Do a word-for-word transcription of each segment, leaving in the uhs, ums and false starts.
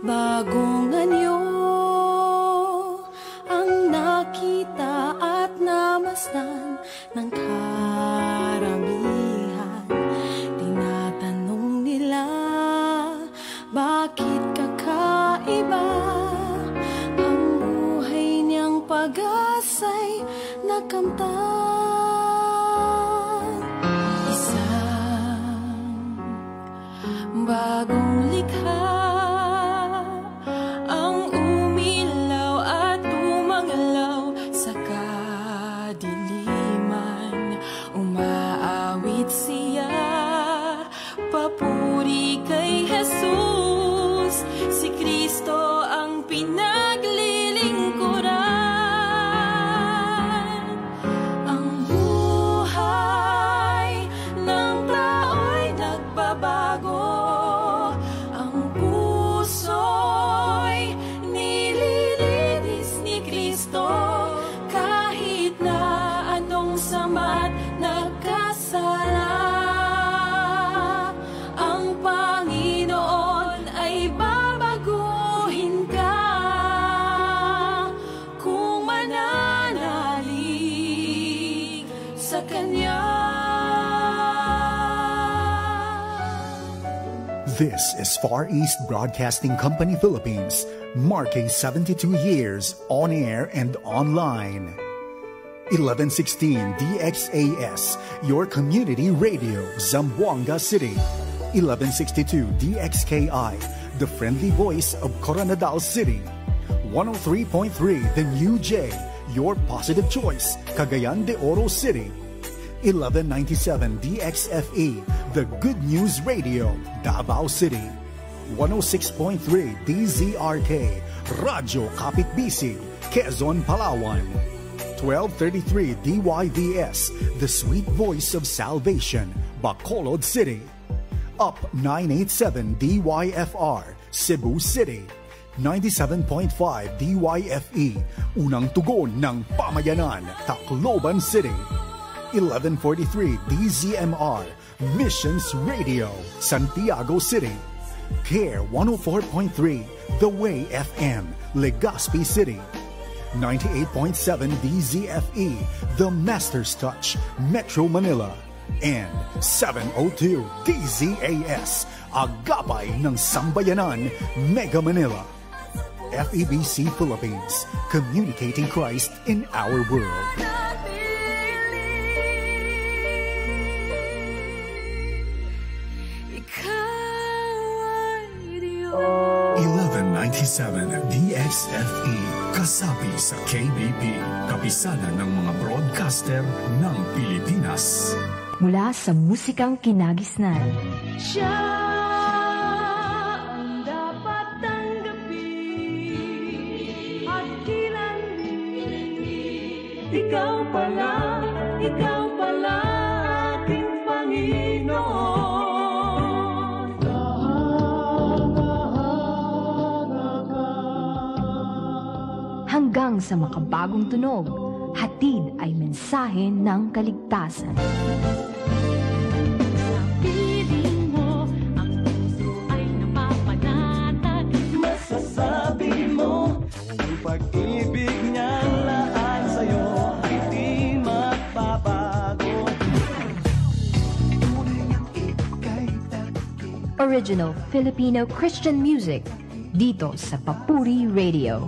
Bagong anyo ang nakita at namasdan ng karamihan. Tinatanong nila, bakit kakaiba? Ang buhay niyang pag-asa'y nakamtan. Isang bagong likha ang umilaw at umanglaw sa kadiliman. Umaawit siya, papuri kay Jesus. Si Kristo ang pinaglilingkuran. Ang buhay ng tao'y nagbabago. Ang puso'y nililinis ni Kristo. Kahit na anong sama't nagkasala, ang Panginoon ay babaguhin ka kung mananalig sa Kanya. This is Far East Broadcasting Company Philippines, marking seventy-two years on air and online. eleven sixteen D X A S, your community radio, Zamboanga City. eleven sixty-two D X K I, the friendly voice of Coronadal City. one oh three point three The New J, your positive choice, Cagayan de Oro City. eleven ninety-seven D X F E, the Good News Radio, Davao City. one oh six point three D Z R K, Radyo Kapit Bisig, Quezon, Palawan. twelve thirty-three D Y V S, the sweet voice of salvation, Bacolod City. Up nine eighty-seven D Y F R, Cebu City. ninety-seven point five D Y F E, unang tugon ng pamayanan, Tacloban City. eleven forty-three D Z M R, Missions Radio, Santiago City. Care one oh four point three, The Way F M, Legazpi City. ninety-eight point seven D Z F E, The Master's Touch, Metro Manila. And seven oh two D Z A S, Agapay ng Sambayanan, Mega Manila. F E B C Philippines, communicating Christ in our world. eleven ninety-seven D X F E, kasapi sa K B P, kapisanan ng mga broadcaster ng Pilipinas. Mula sa musikang kinagisnan, Siya ang dapat tanggapin at kilalanin. Ikaw pala, ikaw pala aking Panginoon. hanggang sa makabagong tunog, hatid ay mensahe ng kaligtasan. Pag-ibig niyang laan sa'yo ay di magbabago. Original Filipino Christian music dito sa Papuri Radio.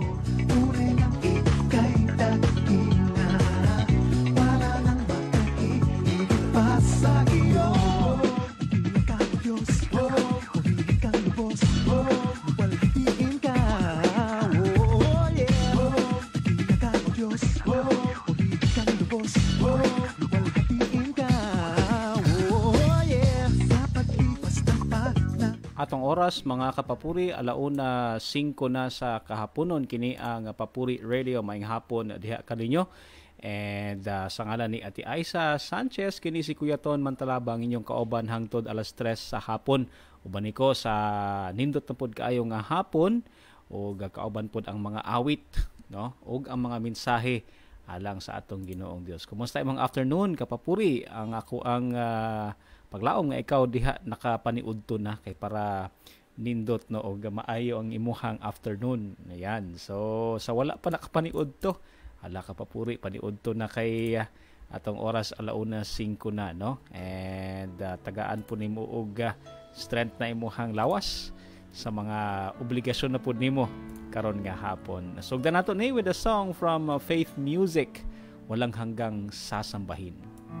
Atong oras mga kapapuri, alauna singko na sa kahaponon kini ang Papuri Radio maing hapon diha kaninyo. And uh, sa ngalan ni Ate Aisa Sanchez, kini si Kuya Ton Mantalabang inyong kaoban hangtod alas tres sa hapon. Uban ko sa nindot na pod kaayo nga hapon o kaoban pod ang mga awit, no? Og ang mga mensahe alang sa atong Ginoong Dios. Kumusta imong afternoon kapapuri? Ang ako ang uh, paglaom nga ikaw diha nakapaniudto na kay para nindot no o maayo ang imuhang afternoon. Ayan. So sa wala pa nakapaniud to, hala ka papuri paniud to na kay uh, atong oras alauna singko na no. And uh, tagaan po nimo og uh, strength na imuhang lawas sa mga obligasyon na pud nimo karon nga hapon. Sugdan nato ni with a song from uh, Faith Music, Walang Hanggang Sasambahin.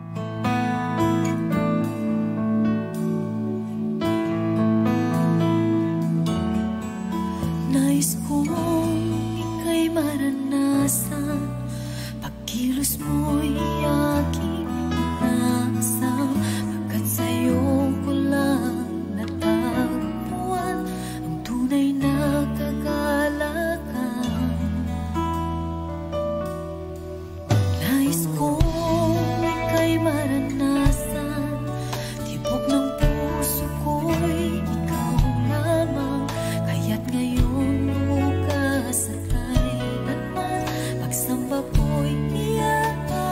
Nais kong ika'y maranasan, pagkilos mo'y aking inasam, pagkat sa'yo ko lang natagpuan ang tunay na kagalakan. Nais kong ika'y maranasan, tibok ng puso ko'y ikaw lamang, kaya't ngayon bukas at kailanman pagsamba ko'y iyak.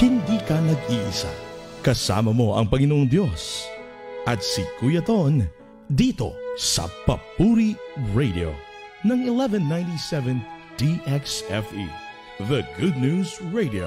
hindi ka nag-iisa. Kasama mo ang Panginoong Diyos at si Kuya Ton dito sa Papuri Radio ng eleven ninety-seven D X F E, The Good News Radio.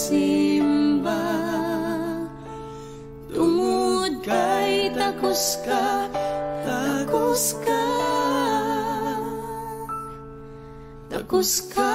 magsimba. Tungod kay takos ka, takos ka, takos ka,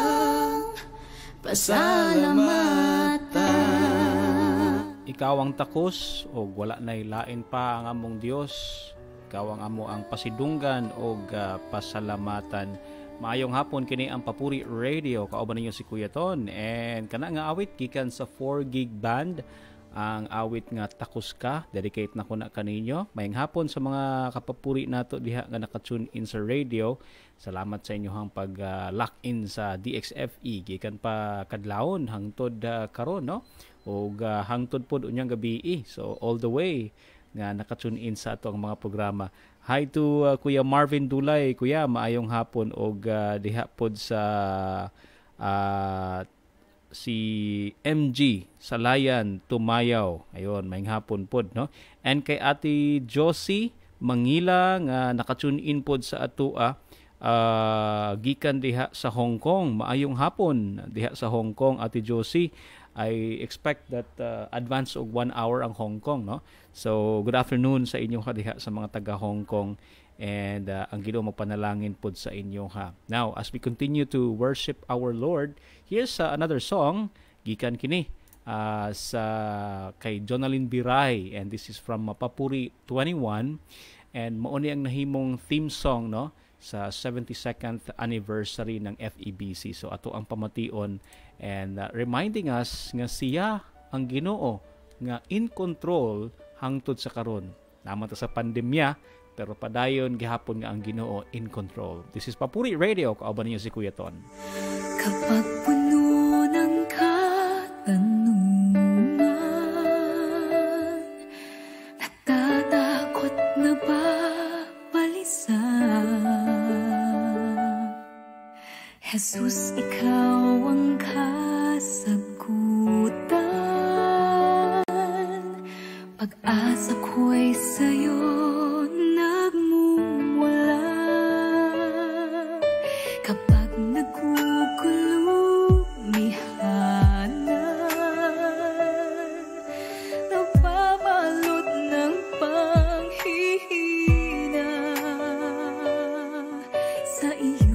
pasalamatan. Ikaw ang takos o wala na'y lain pa ang among Dios. Ikaw ang amo ang pasidunggan o uh, pasalamatan. Maayong hapon kini ang Papuri Radio. Kauban ninyo si Kuya Ton. And kana nga awit gikan sa four gig band. Ang awit nga Takos Ka. Dedicate na ko na kaninyo. Mayang hapon sa mga kapapuri nato diha nga nakatune in sa radio. Salamat sa inyong pag uh, lock in sa D X F E. Gikan pa kadlawon hangtod uh, karon no. O uh, hangtod pod unyang gabi. So all the way nga nakatune in sa atong mga programa. Hi to uh, Kuya Marvin Dulay. Kuya, maayong hapon og uh, diha pod sa uh, si M G Salayan Tumayaw. Ayon, maayong hapon pod no. And kay Ate Josie Mangila nga nakatune in pod sa atua uh, gikan diha sa Hong Kong. Maayong hapon diha sa Hong Kong, Ate Josie. I expect that uh, advance og one hour ang Hong Kong, no? So, good afternoon sa inyo ha diha sa mga taga Hong Kong, and uh, ang Ginoo mapanalangin pod sa inyo ha. Now, as we continue to worship our Lord, here's uh, another song gikan kini uh, sa kay Jonalyn Biray, and this is from Papuri twenty-one, and mao ni ang nahimong theme song no sa seventy-second anniversary ng F E B C. So ato ang pamation and uh, reminding us nga siya ang Ginoo nga in control hangtod sa karon. Naman ta sa pandemya pero padayon gihapon nga ang Ginoo in control. This is Papuri Radio. Kauban niyo si Kuya Ton. Kapag puno ng katanungan, natatakot na ba balisan? Jesus, ikaw ang kasagutan. Pag-asa ko'y sa'yo nagmumula. Kapag nagkukulumihanan, napabalot ng panghihina sa iyo.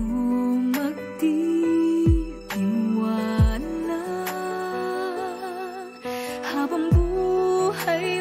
Habang buhay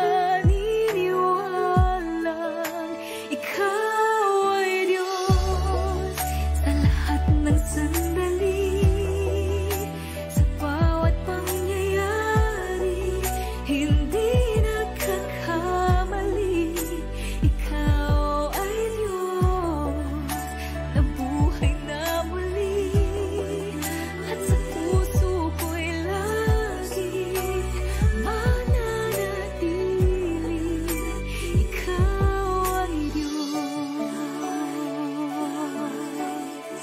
maniniwalang ikaw ay Diyos sa lahat ng sandali, sa bawat pangyayari, hindi nagkakamali. Ikaw ay Diyos na buhay na muli, at sa puso ko'y lagi mananatili. Ikaw ay Diyos.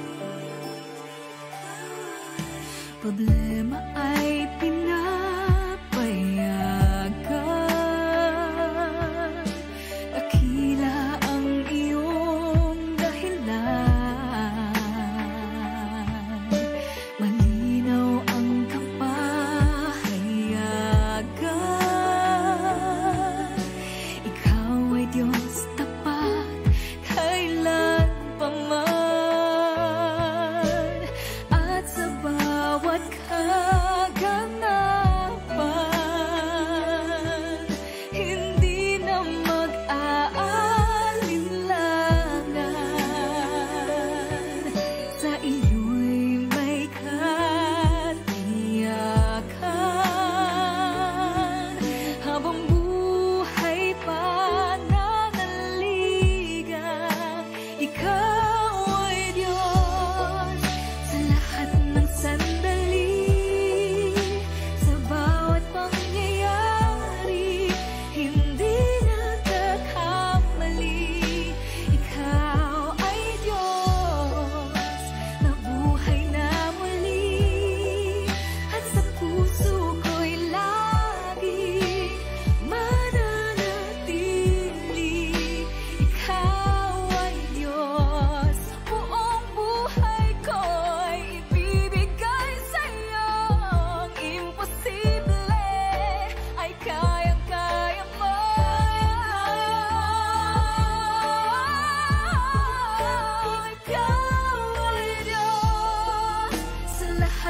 Problema ay pinapayagan, dakila ang iyong dahilan, malinaw ang kapahayagan. Ikaw ay Diyos tapat kailan pa man, at sa bawat kaganapan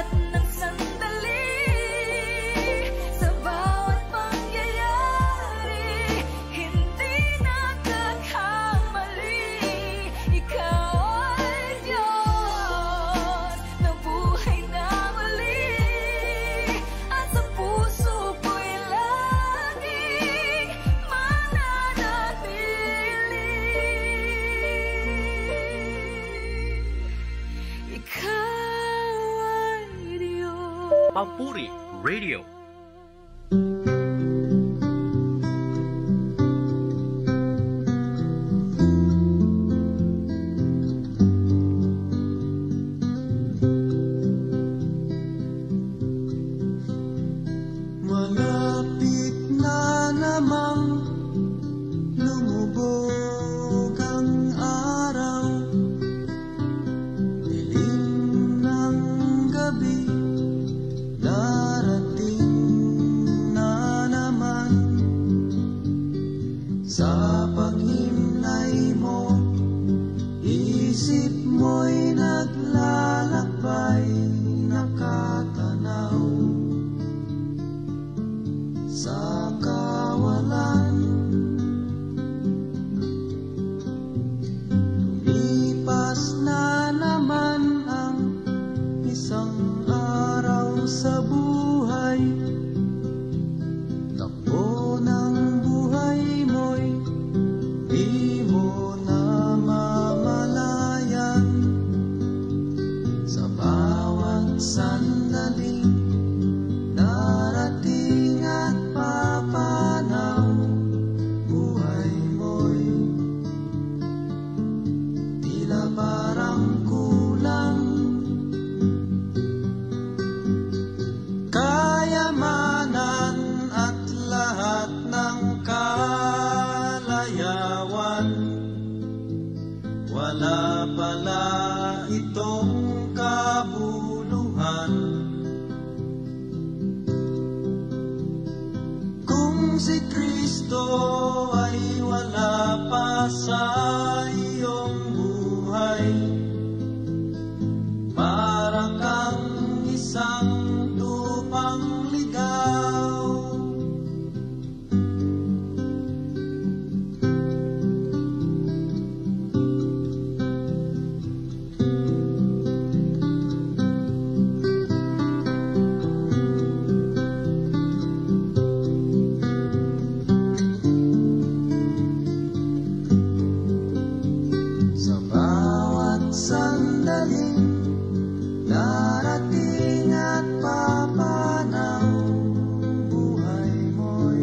ng sandali. Sa bawat pangyayari, hindi nagkakamali. Ikaw ay Diyos na buhay na muli, at sa puso ko'y laging mananatili. Ikaw ay Diyos. Papuri Radio. Malapit na namang lumubog ang araw, dilim ng gabi, darating na naman. Sa paghimlay mo, isip mo'y naglalakbay, nakatanaw sa kawalan. Lumipas na naman ang isang araw sa buhay. Takbo ng buhay mo'y di mo na mamalayan. Sa bawat sandali, darating at papanaw, buhay mo'y tila parang kulang. Kayamanan at lahat ng kalayawan, wala pala itong kabuluhan. Kung si Kristo ay wala pa sa iyong buhay, para kang isang tupang ligaw. Sa bawat sandali, darating at papanaw, buhay mo'y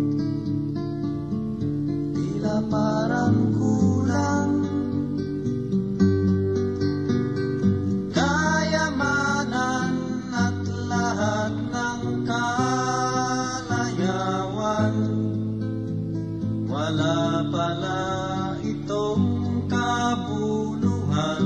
tila parang kulang. Kayamanan at lahat ng kalayawan, wala pala itong kabuluhan.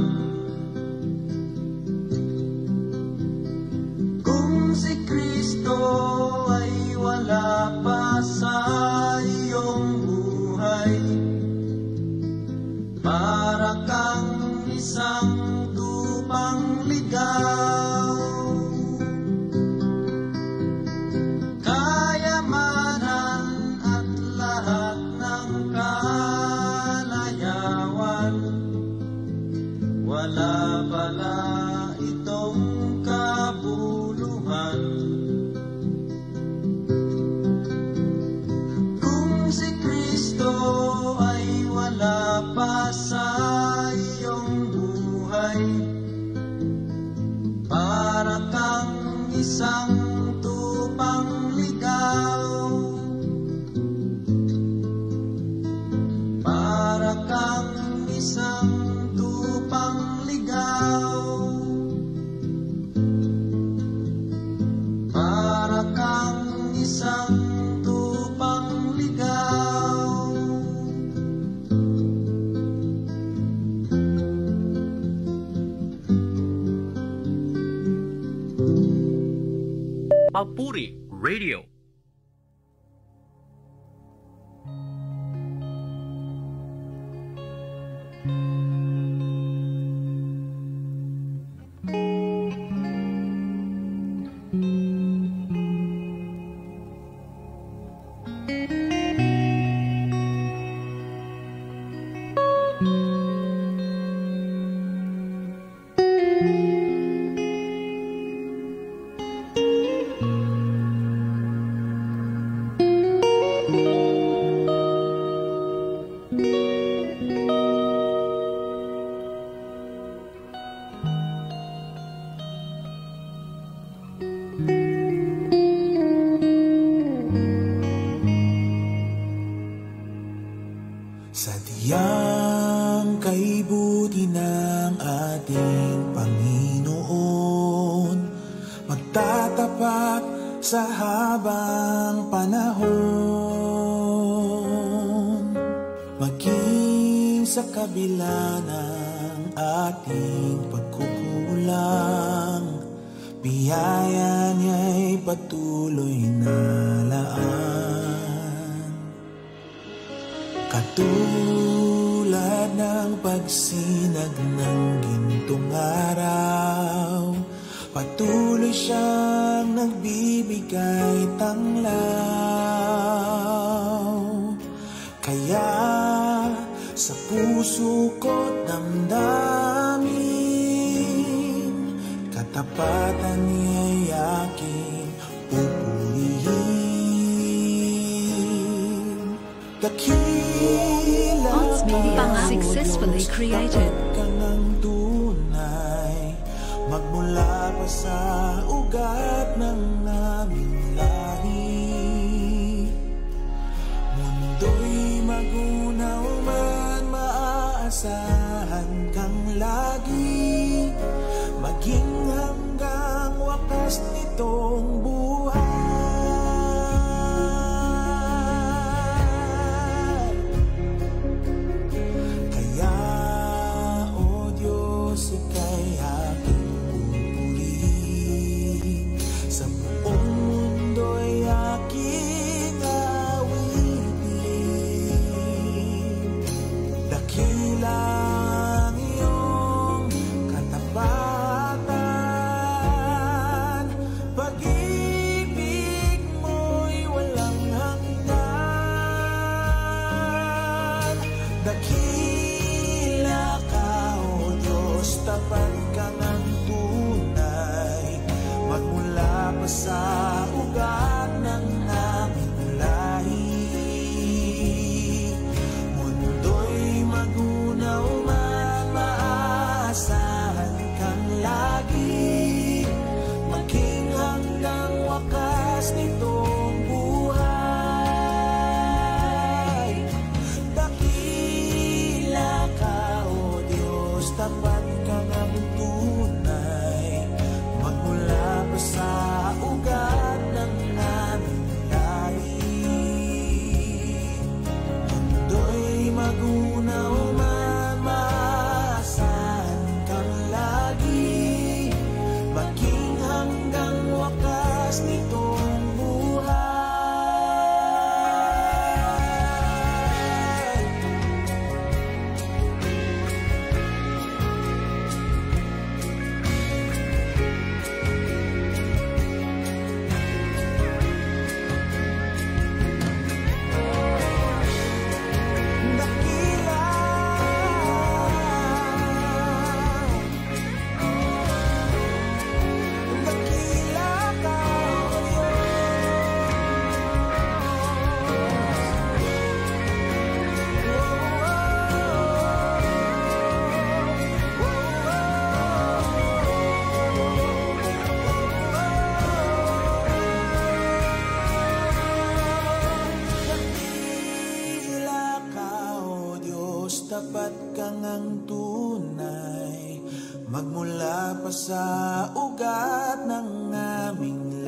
Kung si Kristo ay wala pa sa iyong buhay, para kang isang tupang ligaw. Kayamanan at lahat ng kalayawan, wala pala itong kabuluhan. Kung si Kristo ay wala pa sa iyong buhay, para kang isang tupang ligaw. Para kang isang tupang ligaw. Para kang isang tupang ligaw. Papuri Radio. tapat sa habang panahon, maging sa kabila ng ating pagkukulang, biyaya niya'y patuloy na laan. Katulad ng pagsinag ng gintong araw, patuloy siyang nagbibigay tanglaw. Kaya sa puso ko't damdamin, katapatan niya'y aking pupurihin. Dakila Arts Media successfully created. ka ng tunay, magmula pa sa ugat ng naming lahi. Mundo'y magunaw man, maaasahan kang lagi, maging hanggang wakas nitong buhay. Kaya, O Diyos, ika'y aking pupurihin, sa buong mundo'y aking awitin. Dakila ang iyong katapatan, pag-ibig mo'y walang hanggan. Dakila ka, O Diyos, tapat ka ng tunay, magmula pa sa ugat ng aming lahi. Mundo'y magunaw man, maaasahan kang lagi, maging hanggang wakas nitong buhay. Dakila ka, O Diyos, tapat ka ng tunay, magmula pa sa ugat ng aming lahi. Mundo'y magunaw man, maaasahan kang lagi, maging hanggang wakas nitong buhay. Dakila, dakila ka, O Dakila ka, O Diyos, tapat ka ng tunay, magmula pa sa ugat ng aming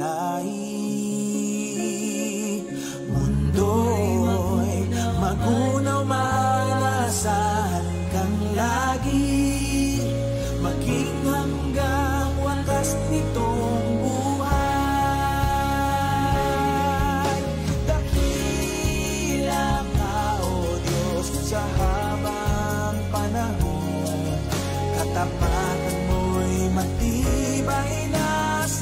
lahi. Mundo'y magunaw man, asahan kang lagi, maging hanggang wakas nitong buhay. Dakila ka, O Diyos, sa habang panahon, katapatan mo'y matibay na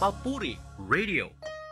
Papuri Radio.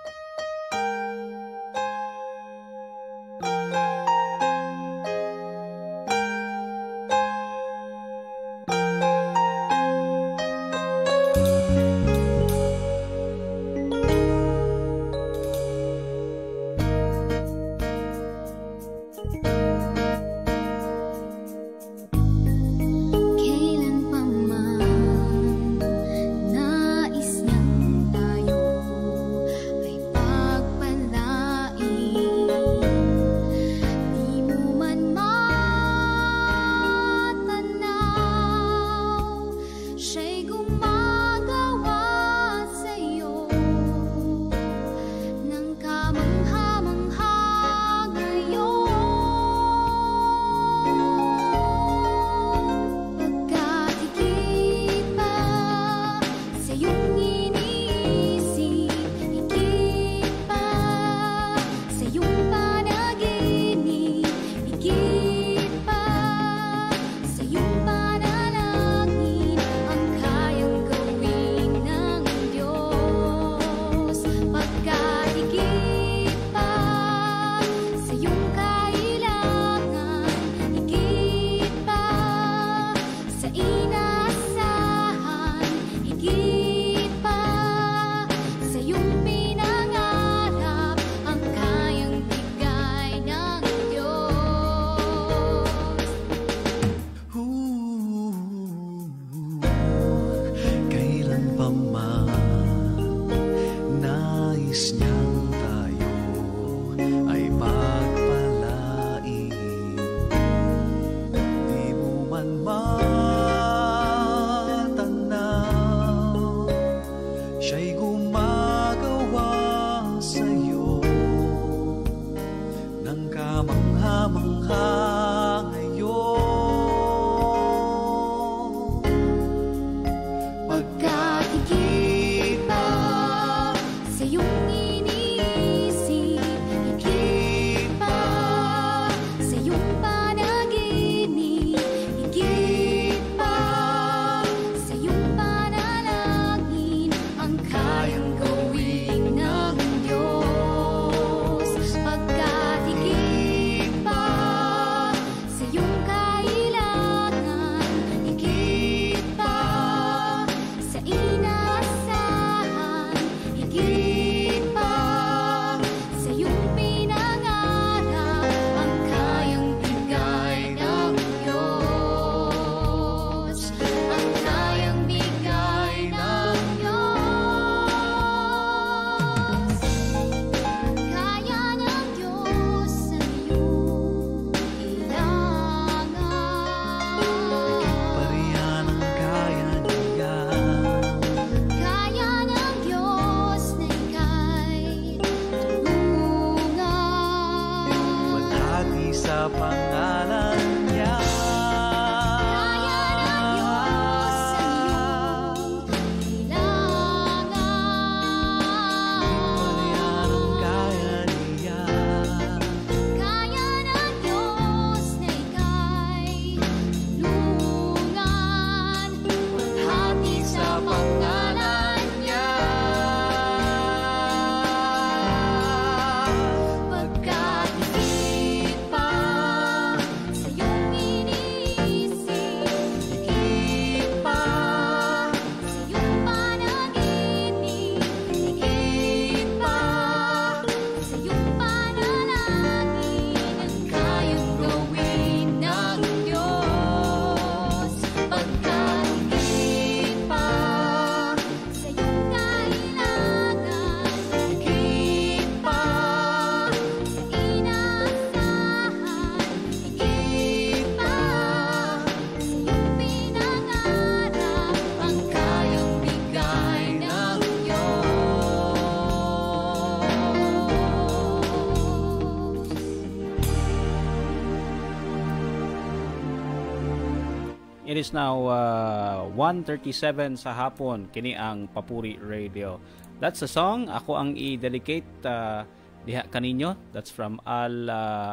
It is now uh, one thirty-seven sa hapon. Kini ang Papuri Radio. That's a song. Ako ang i-dedicate uh, diha kaninyo. That's from Al uh,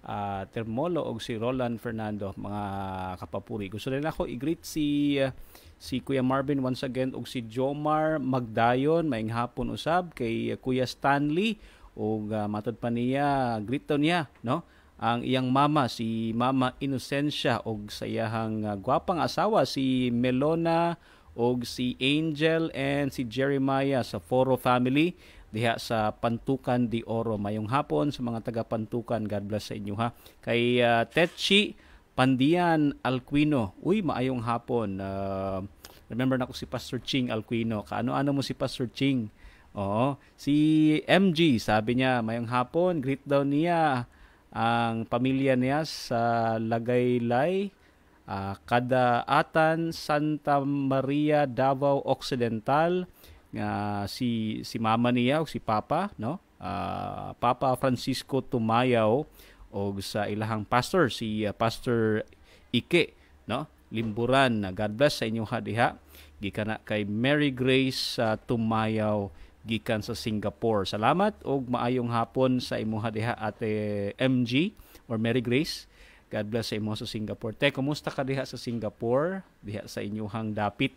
uh, Termolo og si Roland Fernando, mga kapapuri. Gusto rin ako i-greet si uh, si Kuya Marvin once again og si Jomar Magdayon, maayong hapon usab kay uh, Kuya Stanley og uh, matod pa niya greet niya, no? Ang iyang mama, si Mama Inocencia, og sa iyahang uh, gwapang asawa, si Melona, og si Angel, and si Jeremiah sa Foro family, diha sa Pantukan de Oro. Mayong hapon sa mga taga-Pantukan. God bless sa inyo ha. Kay uh, Tetchi Pandian Alquino, uy, maayong hapon. Uh, remember na ko si Pastor Ching Alquino. Kaano-ano mo si Pastor Ching? Oo. Si M G, sabi niya, mayong hapon, greet daw niya ang pamilya niya sa Lagaylay, uh, Kadaatan, Santa Maria, Davao Occidental, uh, si si mama niya o si Papa, no? Uh, Papa Francisco Tumayaw, o sa ilahang pastor si uh, Pastor Ike, no? Limburan. God bless sa inyo ha diha. Gikan na kay Mary Grace uh, Tumayaw gikan sa Singapore. Salamat og maayong hapon sa imuha diha Ate M G or Mary Grace. God bless sa imo sa Singapore. Te, kumusta ka diha sa Singapore? Diha sa inyong dapit.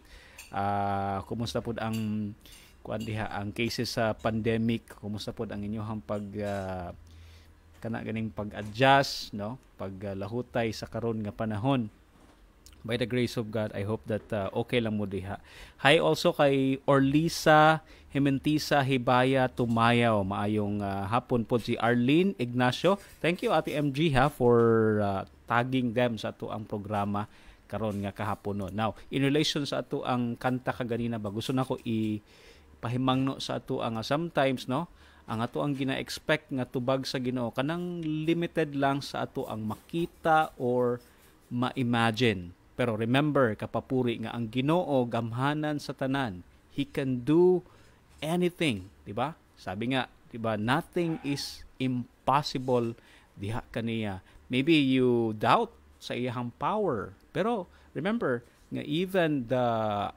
Uh, kumusta pud ang kuan diha ang cases sa pandemic? Kumusta pud ang inyong pag uh, kana ganing pag-adjust, no? Paglahutay uh, sa karon nga panahon. By the grace of God, I hope that uh, okay lang mo diha. Hi also kay Orlisa Himentiza Hibaya Tumayaw. Maayong uh, hapon po si Arlene Ignacio. Thank you Ate M G ha for uh, tagging them sa ato ang programa karon nga kahapon no. Now, in relation sa ato ang kanta kaganina ba, gusto na ko ipahimangno sa ato ang uh, sometimes no, ang ato ang gina-expect nga tubag sa Ginoo kanang limited lang sa ato ang makita or ma-imagine. Pero remember, kapapuri nga ang Ginoo gamhanan sa tanan. He can do anything, di ba? Sabi nga, di ba, nothing is impossible diha kaniya. Maybe you doubt sa iyang power. Pero remember, nga even the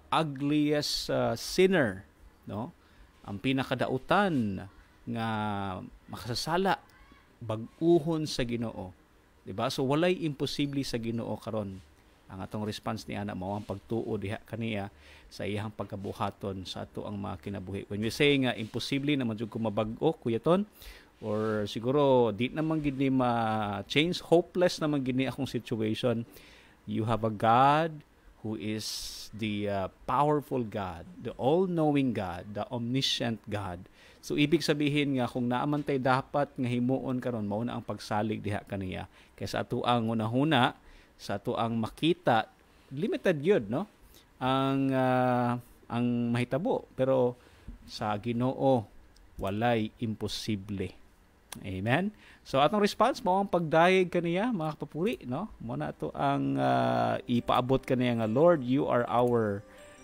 ugliest uh, sinner, no? Ang pinakadautan nga makasasala bag-uhon sa Ginoo. Di ba? So walay imposible sa Ginoo karon. Ang atong response ni ana mao ang pagtuo diha kaniya sa iyang pagkabuhaton sa ato ang mga kinabuhi. When we say nga imposible naman jud ko mabag-o kuya ton, or siguro di naman gid ni ma-change, hopeless naman gid ni akong situation, you have a God who is the uh, powerful God, the all-knowing God, the omniscient God. So ibig sabihin nga kung naamantay dapat nga himuon karon mao na ang pagsalig diha kaniya. Kaysa ato ang unahuna sa ato ang makita, limited yun, no? Ang uh, ang mahitabo, pero sa Ginoo walay imposible. Amen. So atong response mo ang pagdayeg kaniya mga kapapuri, no? Mo na ato ang uh, ipaabot kaniya nga Lord, you are our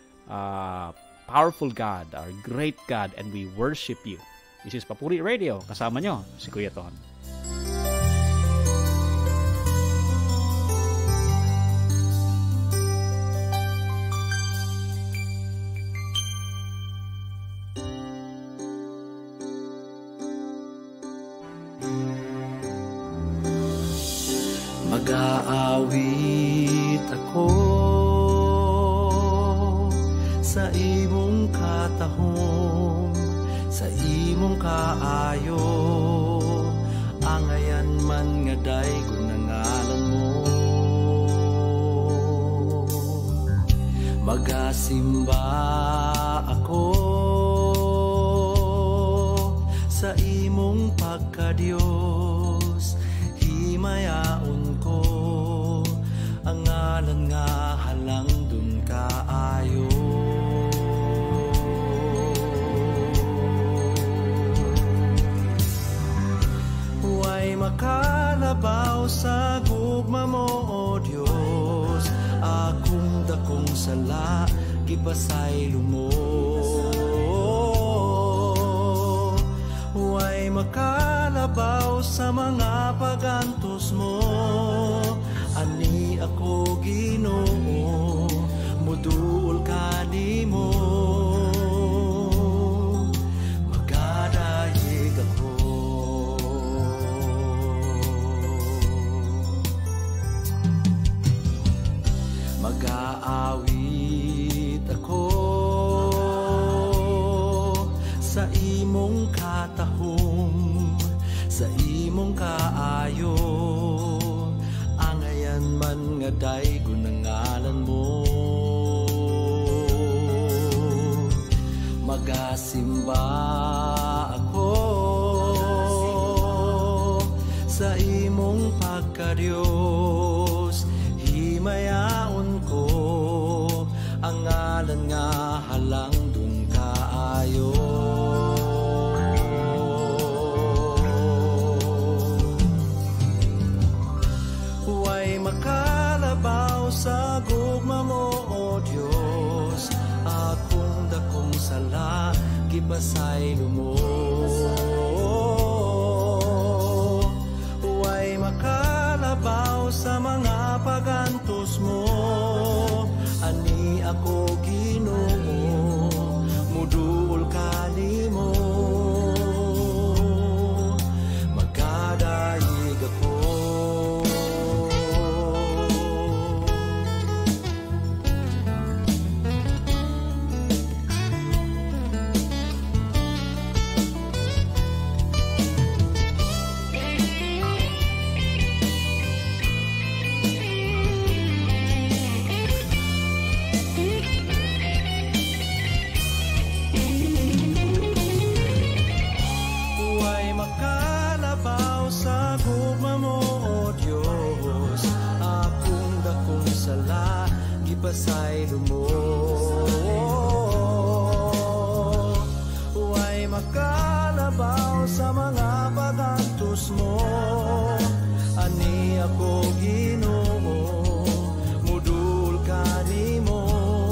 uh, powerful God, our great God, and we worship you. This is Papuri Radio. Kasama nyo si Kuya Ton. Mag-aawit ako sa imong katahom, sa imong kaayo, angayan man nga daygo nga ngalan mo. Magasimba ako sa imong pagkadiyos, himayaon ko ang ngalan nga halang dun kaayo. Huwag makalabaw sa gugma mo, O Diyos, akong dakong sala gipasay lumo. Huwag makalabaw sa mga pagantos mo, Mag-aawit ako sa imong katahom, sa imong kaayo, angayan man nga daygo ng ngalan mo. Magasimba ako sa imong pagka-Diyos, himayaon ko ang ngalan nga halang dun kaayo. Huwag makalabaw sa gugma mo, O Diyos, akong dakong sala, gibasay lumo. Huwag makalabaw sa mga pagantos mo, ani ako Ginoo, muduol ka nimo. Magkadaig ako. Pasay lumo, huwag makalabaw sa mga pagantos mo, ani ako Ginoo, mudul ka nimo.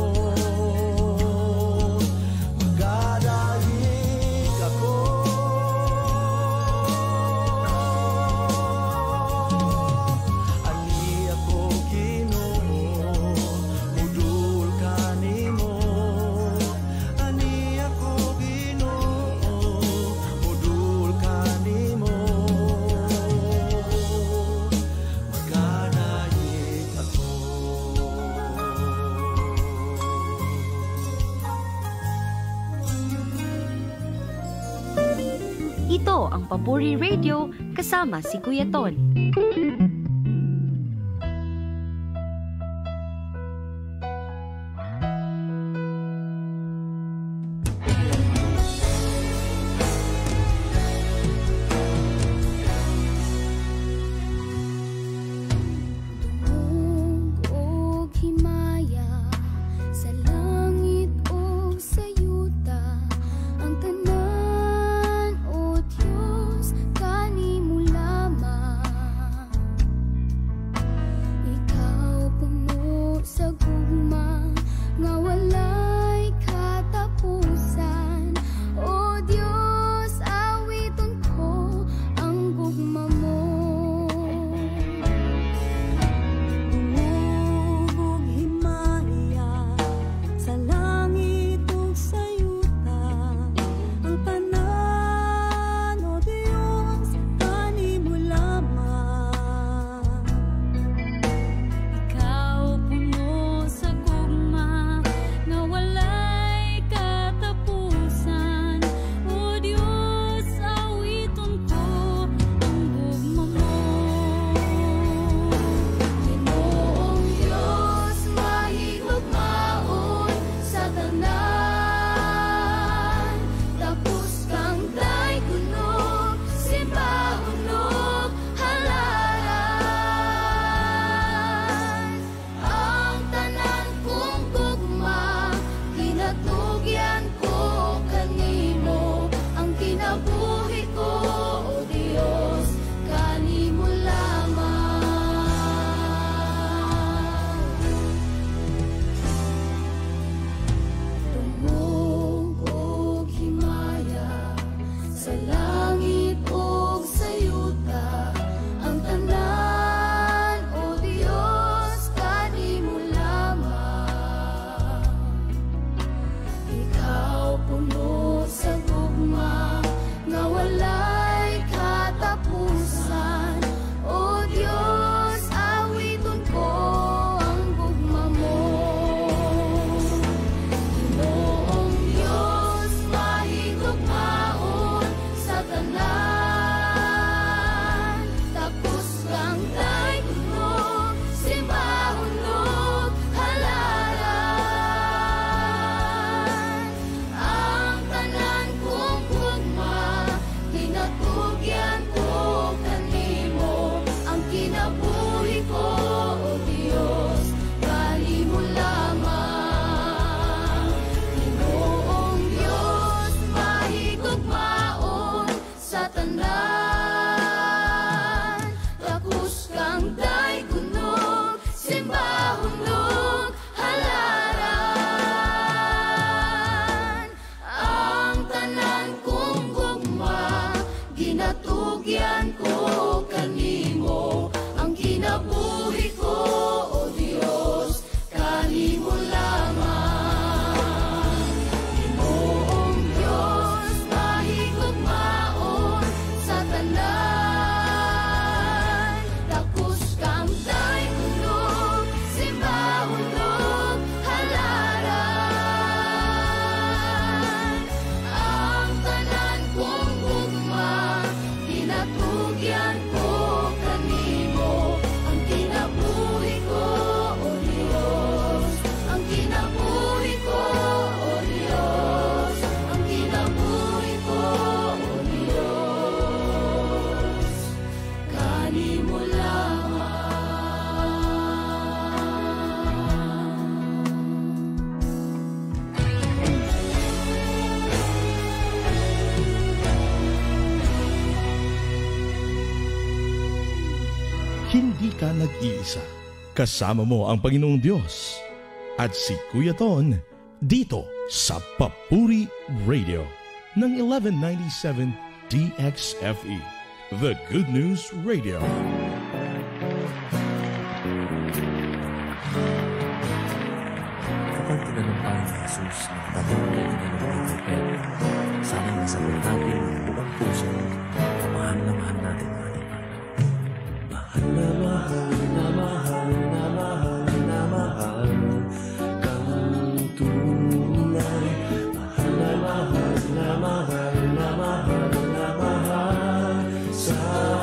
Magdadahig ako, ani ako Ginoo, Ito ang Papuri Radio kasama si Kuya Ton. Tanan, O Diyos, kanimo lamang. hindi ka nag-iisa. Kasama mo ang Panginoong Diyos at si Kuya Ton dito sa Papuri Radio ng eleven ninety-seven D X F E, The Good News Radio. Kapag tinanong tayo ni Jesus, nagtatanong na tinanong ni Pedro, sana'y nasagot natin ang buong puso, mahal na mahal natin ang ating mahal na mahal na mahal na mahal na mahal kang tunay, mahal na mahal na mahal na mahal na mahal sa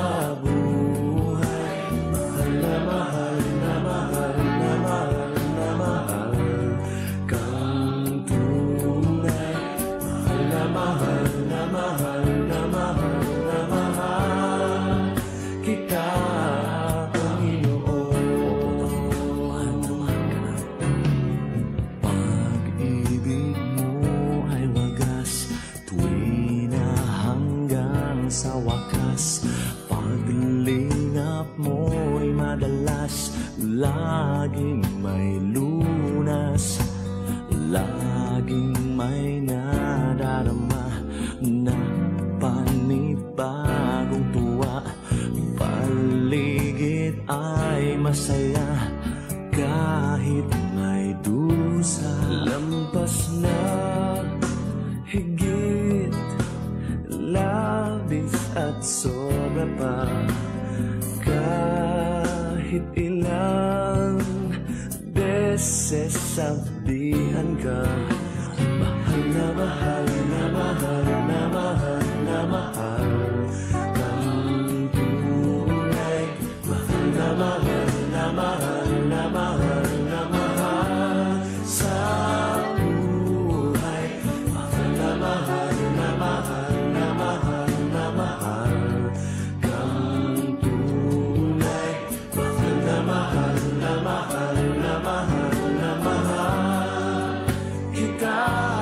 buhay, mahal na mahal na mahal na mahal na mahal kang tunay, mahal na mahal na mahal na mahal na mahal kita, Panginoon. Mahal na mahal ka na. Pag-ibig mo ay wagas, tuwi na hanggang sa wakas. Paglingap mo'y madalas, laging may lunas, laging may nadarama na panibagong tuwa. Paligid ay masaya kahit may dusa, lampas na higit, labis at sobra pa, kahit ilang beses sabihan ka, mahal na mahal na mahal na mahal na mahal kang tunay, mahal na mahal na mahal na mahal na mahal sa buhay, mahal na mahal na mahal na mahal na mahal kang tunay, mahal na mahal na mahal na mahal na mahal kita,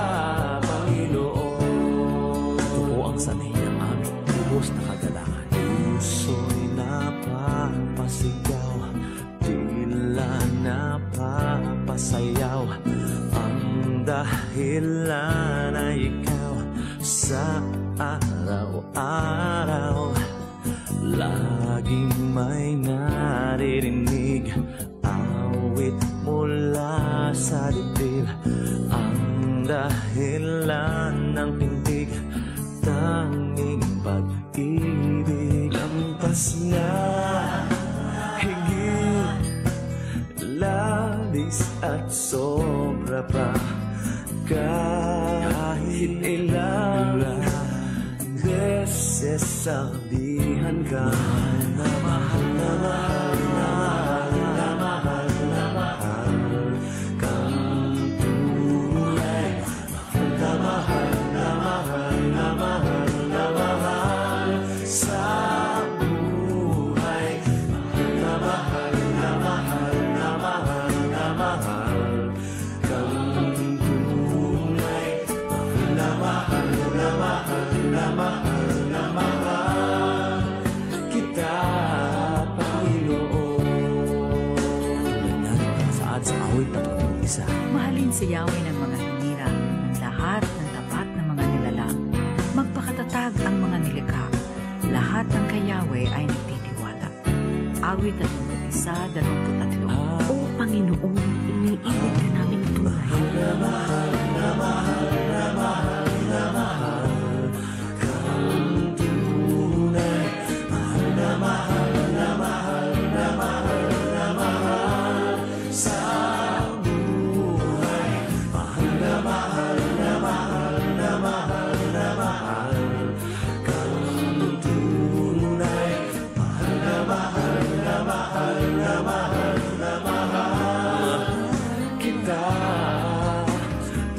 Panginoon. Ito po ang sanay ng aming lubos na kagalangan. Puso'y napapasigaw, tila napapasayaw, ang dahilan ay ikaw sa araw-araw. Laging may naririnig, awit mula sa dibdib, ang dahilan ng tindig, tanging pag-ibig. Lampas na higit, labis at sobra pa, kahit ilang beses sabihan ka, na mahal na mahal na mahal na mahal na mahal kang tunay, mahal na mahal na mahal na mahal na mahal sa buhay, mahal na mahal na mahal na mahal na mahal kang tunay, mahal na mahal na mahal na mahal na mahal kita, Panginoon. Ganyan, saad sa awit at isa. Mahalin si Yahweh ng mga hinira, ng lahat ng tapat na mga nilalang. Magpakatatag ang mga nilikha, lahat ng kay Yahweh ay nagtitiwala. Awit at isa, dalawamput tatlo. O Panginoon, iniibig ka namin tunay. Mahal na mahal na mahal na mahal na mahal kang tunay, mahal na mahal na mahal na mahal na mahal sa buhay, mahal na mahal na mahal na mahal na mahal kang tunay, mahal na mahal na mahal na mahal na mahal kita,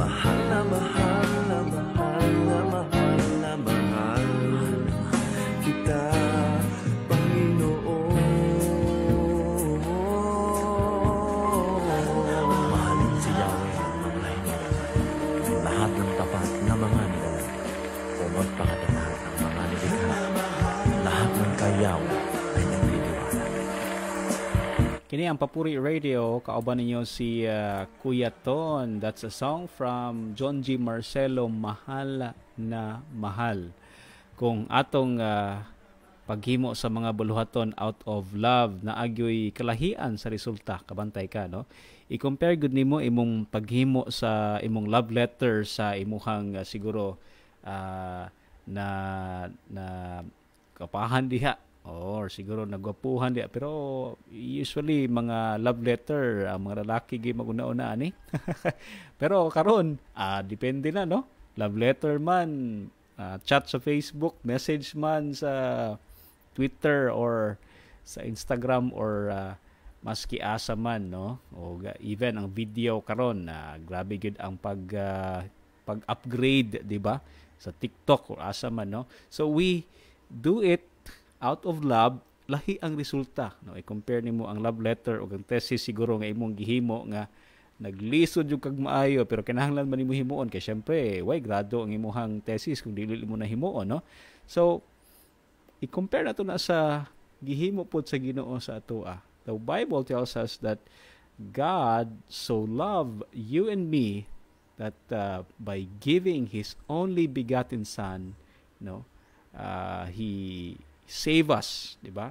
Kini ang Papuri Radio, kauban ninyo si uh, Kuya Ton. That's a song from John G. Marcelo, Mahal na Mahal. Kung atong uh, paghimo sa mga buluhaton out of love na agyoy kalahian sa resulta, kabantay ka, no? I-compare gud nimo imong paghimo sa imong love letter sa imuhang uh, siguro uh, na na kapahan diha or siguro nagwapuhan diha, pero usually mga love letter uh, mga lalaki gi maguna-una ani. Pero karon ah, depende na, no? Love letter man, uh, chat sa Facebook, message man sa Twitter or sa Instagram or uh, maski asa man, no? O even ang video karon na uh, grabe gid ang pag uh, pag-upgrade, di ba? Sa TikTok or asa man, no? So we do it out of love, lahi ang resulta, no? I-compare nimo ang love letter o ang thesis siguro nga imong gihimo nga naglisod yung kag maayo pero kinahanglan man nimo himuon kay syempre way grado ang imong thesis kung dili mo na himuon, no? So i-compare nato na sa gihimo pod sa Ginoo sa atoa. The Bible tells us that God so loved you and me that uh, by giving His only begotten Son, no, uh, He save us, di ba?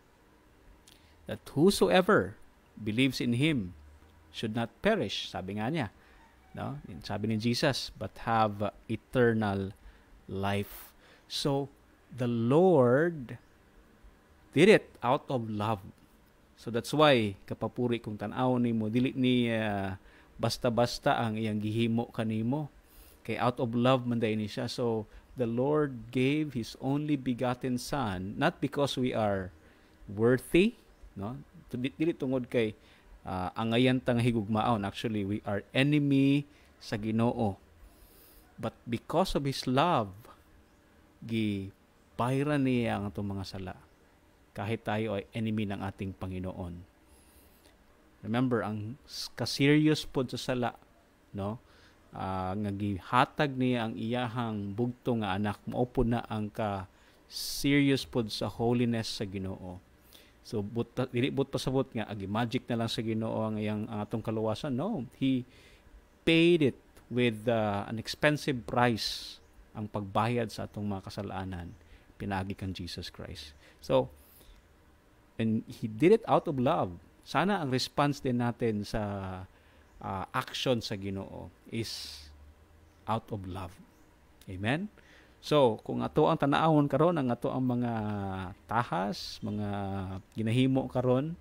That whosoever believes in Him should not perish, sabi nga niya, no? Sabi ni Jesus, but have uh, eternal life. So the Lord did it out of love. So that's why kapapuri kung tan-aw nimo dili ni uh, basta-basta ang iyang gihimo kanimo, kay out of love man day ni siya. So the Lord gave His only begotten Son, not because we are worthy, no? Dili tungod kay uh, angayan tang higugmaon. Actually, we are enemy sa Ginoo. But because of His love, gi bayran niya ang atong mga sala. Kahit tayo ay enemy ng ating Panginoon. Remember, ang ka-serious pod sa sala, no? Uh, nga gihatag niya ang iyahang bugto nga anak, maupo na ang ka-serious pod sa holiness sa Ginoo. So, but, dili but pasabot nga, agi magic na lang sa Ginoo ang iyang ang atong kaluwasan. No, He paid it with uh, an expensive price, ang pagbayad sa atong mga kasalanan. Pinagi kang Jesus Christ. So, and He did it out of love. Sana ang response din natin sa uh, action sa Ginoo is out of love. Amen? So, kung ato ang tanaawon karon, ang ato ang mga tahas, mga ginahimo karon,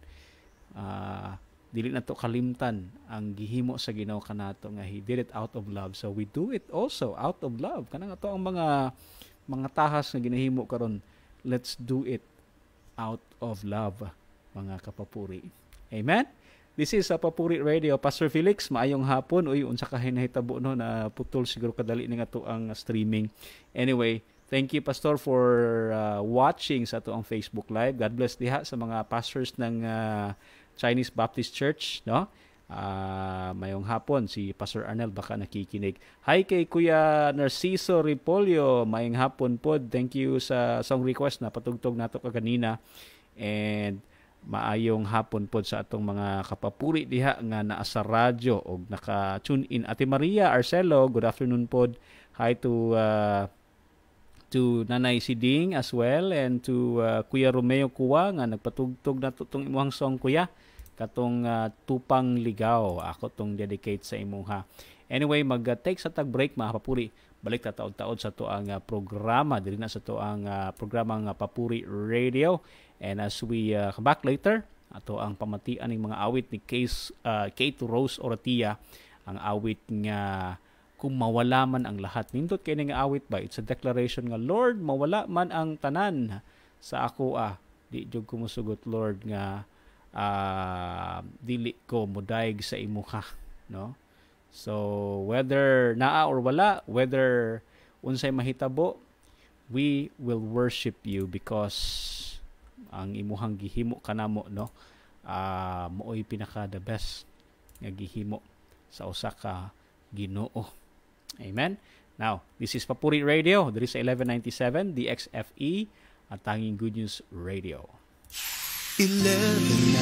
uh, dili na to kalimtan ang gihimo sa Ginoo kanato nga He did it out of love. So we do it also out of love. Kanang ato ang mga mga tahas nga ginahimo karon, let's do it out of love, mga kapapuri. Amen? This is a Papuri Radio. Pastor Felix, maayong hapon. Uy, unsa ka hinahitabo no na putol siguro kadali ning ato ang streaming. Anyway, thank you Pastor for uh, watching sa ato ang Facebook Live. God bless diha sa mga pastors ng uh, Chinese Baptist Church, no? Uh, mayong hapon si Pastor Arnel baka nakikinig. Hi kay Kuya Narciso Ripolio, mayong hapon pod. Thank you sa song request na patugtog nato kaganina. And maayong hapon pod sa atong mga kapapuri diha nga naa sa radyo og naka-tune in. Ate Maria Arcelo, good afternoon pod. Hi to uh, to Nanay Siding as well, and to uh, Kuya Romeo Kuwa nga nagpatugtog na tutong imong song kuya katong uh, Tupang Ligaw. Ako tong dedicate sa imuha. Anyway, mag-take uh, sa tag break mga kapapuri. Balik ta taod-taod sa to ang uh, programa diri na sa to ang uh, programa nga Papuri Radio. And as we uh, come back later, ato ang pamatian ng mga awit ni Case, uh, Kate Rose Oratia, ang awit nga kung mawala man ang lahat. Nindot kay nga awit ba? It's a declaration nga, Lord, mawala man ang tanan sa ako ah. Di jud ko musugot, Lord, nga uh, dili ko mudayeg sa imuha, no? So whether naa or wala, whether unsay mahitabo, we will worship you because ang imuhang gihimo kanamo, no? Uh, mooy pinaka the best nga gihimo sa usa ka Ginoo. Amen. Now, this is Papuri Radio. There is eleven ninety-seven D X F E at Tanging Good News Radio. eleven ninety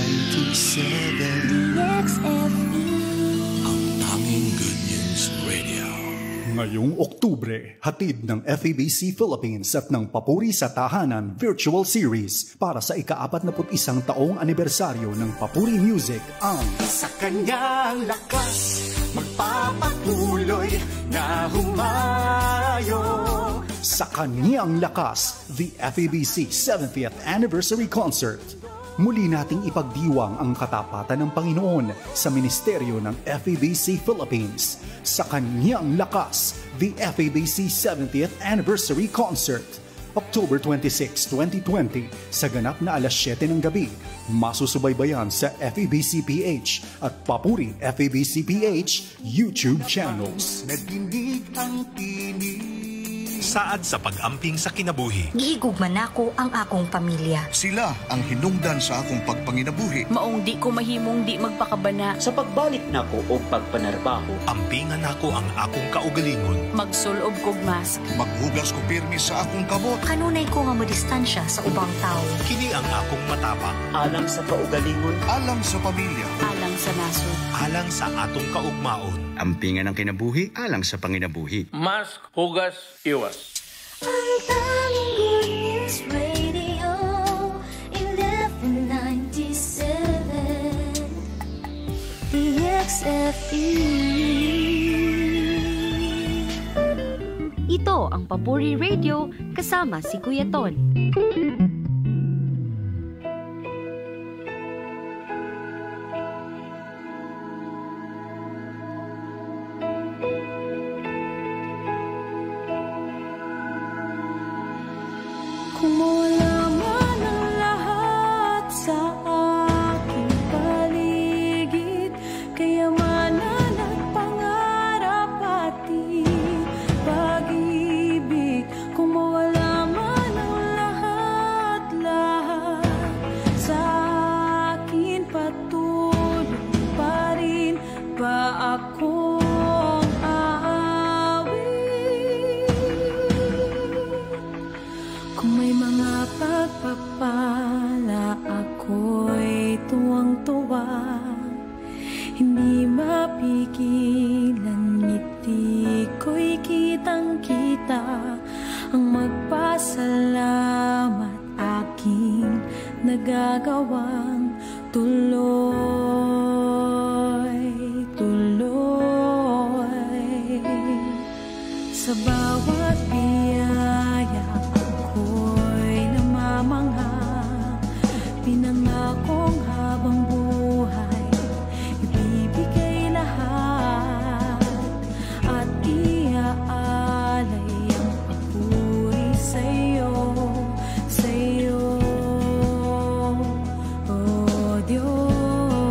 ninety-seven D X F E. Ang tanging Good News Radio. Ngayong Oktubre, hatid ng F E B C Philippines at ng Papuri sa Tahanan Virtual Series para sa ika-apat na put isang taong anibersaryo ng Papuri Music ang Sa kanyang lakas magpapatuloy na humayo. Sa Kanyang Lakas, the F E B C seventieth Anniversary Concert. Muli nating ipagdiwang ang katapatan ng Panginoon sa ministeryo ng F E B C Philippines. Sa Kanyang Lakas, the F E B C seventieth Anniversary Concert. October twenty-sixth, twenty twenty, sa ganap na alas siyete ng gabi. Masusubaybayan sa F E B C P H at Papuri F E B C P H YouTube channels. Nadinig ang tinig. Saad sa pag-amping sa kinabuhi. Gihigugman ako ang akong pamilya. Sila ang hinungdan sa akong pagpanginabuhi. Maong di ko mahimong di magpakabana. Sa pagbalik nako o pagpanarbaho. Ampingan nako ang akong kaugalingon. Magsulob kog mask. Maghugas ko pirmi sa akong kamot. Kanunay ko nga madistansya sa ubang tao. Kini ang akong matapang. Alang sa kaugalingon. Alang sa pamilya. Alang sa nasod. Alang sa atong kaugmaon. Ampingan ang kinabuhi, alang sa panginabuhi. Mask, hugas, iwas. Ang tanging Good News Radio, eleven ninety-seven D X F E. Ito ang Papuri Radio kasama si Kuya Ton. Kung wala man ang lahat sa aking paligid, kayamanan at pangarap pati pag-ibig. Kung mawala man ang lahat-lahat sa akin, patuloy pa rin ba akong kung may mga pagpapala, ako'y tuwang-tuwa. Hindi mapigilan, ngiti ko'y kitang-kita. Ang magpasalamat aking nagagawang tuloy-tuloy. Sa bawat biyaya pinangakong habang buhay, ibibigay lahat at iaalay ang papuri sa'yo, sa'yo, oh Diyos.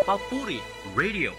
Papuri Radio.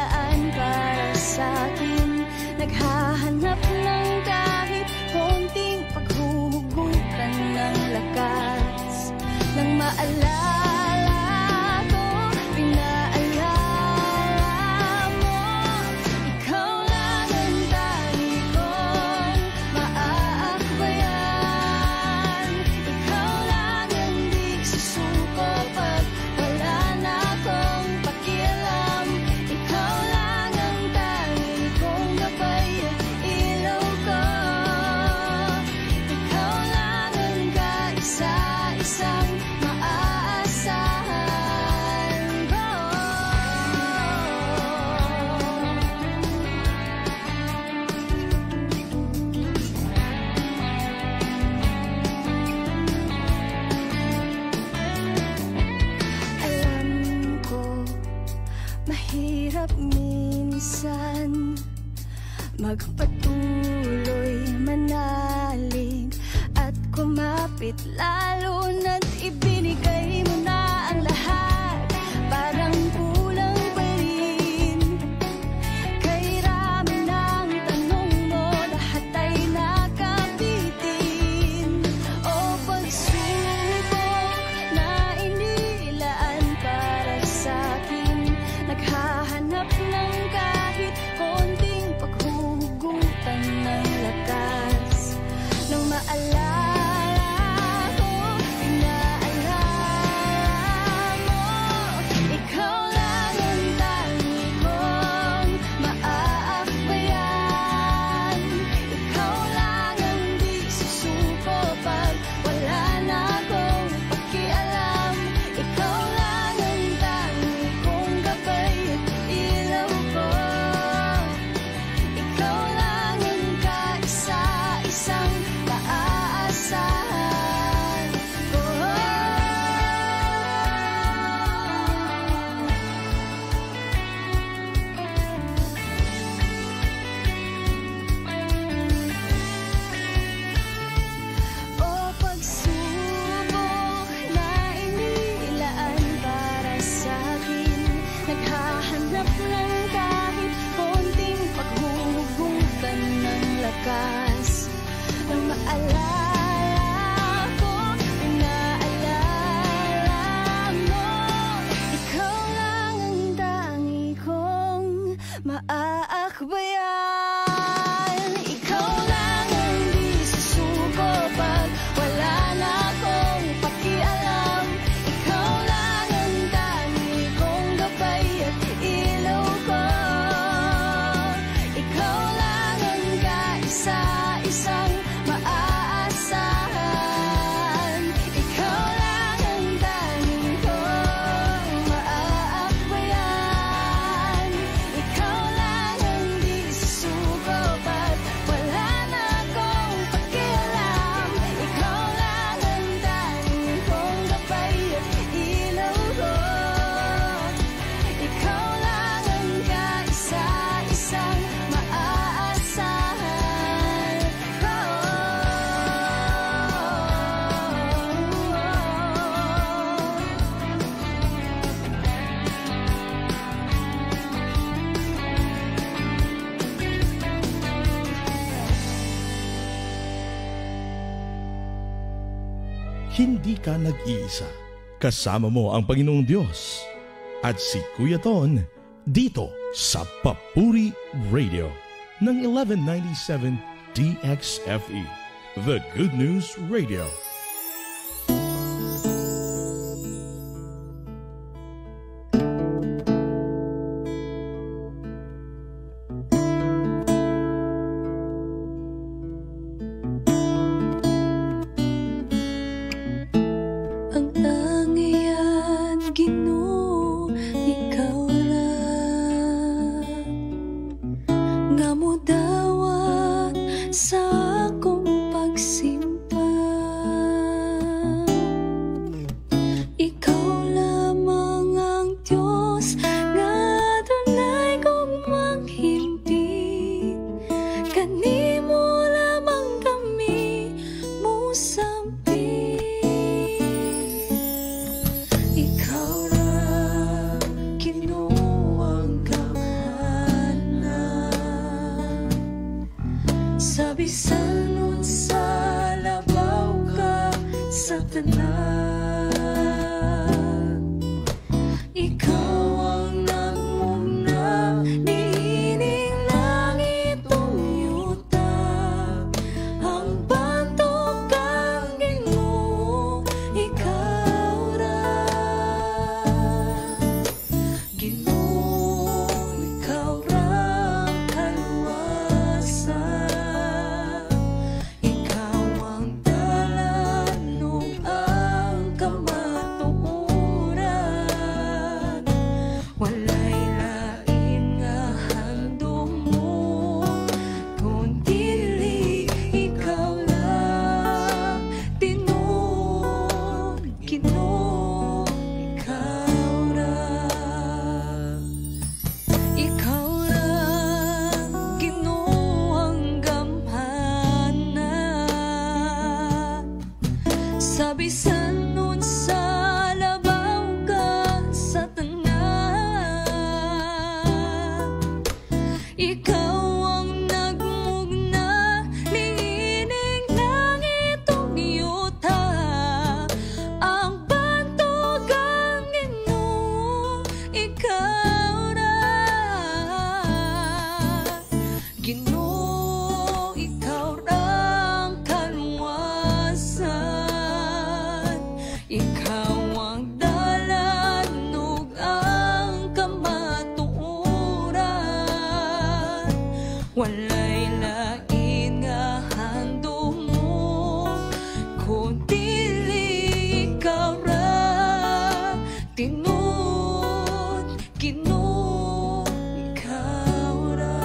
Naghahanap ng kahit konting Magpatuloy, manalig at kumapit, lalo na't ibinigay mo na ang lahat. Parang kulang pa rin, kay rami ng tanong mo, lahat ay nakapitin. O pagsubok na inilaan para sa'kin, naghahanap ng kahit konting paghugutan ng lakas ng maalala ko, inaalala mo. Ikaw lang ang tangi kong maaakbayan. Ikaw lang ang di susuko pag wala na akong pakialam. Ikaw lang ang tangi kong gabay at ilaw ko. Ikaw lang ang kaisa-isang maaasahan ko. O pagsubok na inilaan para sa'kin, naghahanap ng kahit konting paghuhugutan ng lakas ng maalala ko, inaalala mo. Ikaw lang ang tangi kong maaakbayan. Ikaw lang ang di susuko pag wala na akong pakialam. Ikaw lang ang tangi kong gabay at ilaw ko. Ikaw lang ang kaisa-isang maaasahan. Ikaw lang ang tangi kong maaakbayan. Ikaw lang ang di susuko pag wala na akong pakialam. Ikaw lang ang tangi kong gabay at ilaw ko. Ikaw lang ang kaisa-isang maaasahan ko. Hindi ka nag-iisa. Kasama mo ang Panginoong Diyos. At si Kuya Ton, dito sa Papuri Radio ng eleven ninety-seven D X F E, The Good News Radio. Ang tangiyan, Ginoo, ikaw lang nga modawat sa akong pagsimpa. Ikaw lamang ang Diyos nga dunay kong manghimpit. Kanimo lamang kami musampit. Ikaw lang, Ginoo, ang kamhanan. Sa bisan unsa labaw ka sa tanan. walay lain nga handom mo kung dili ikaw ra tinud Ginoo ikaw ra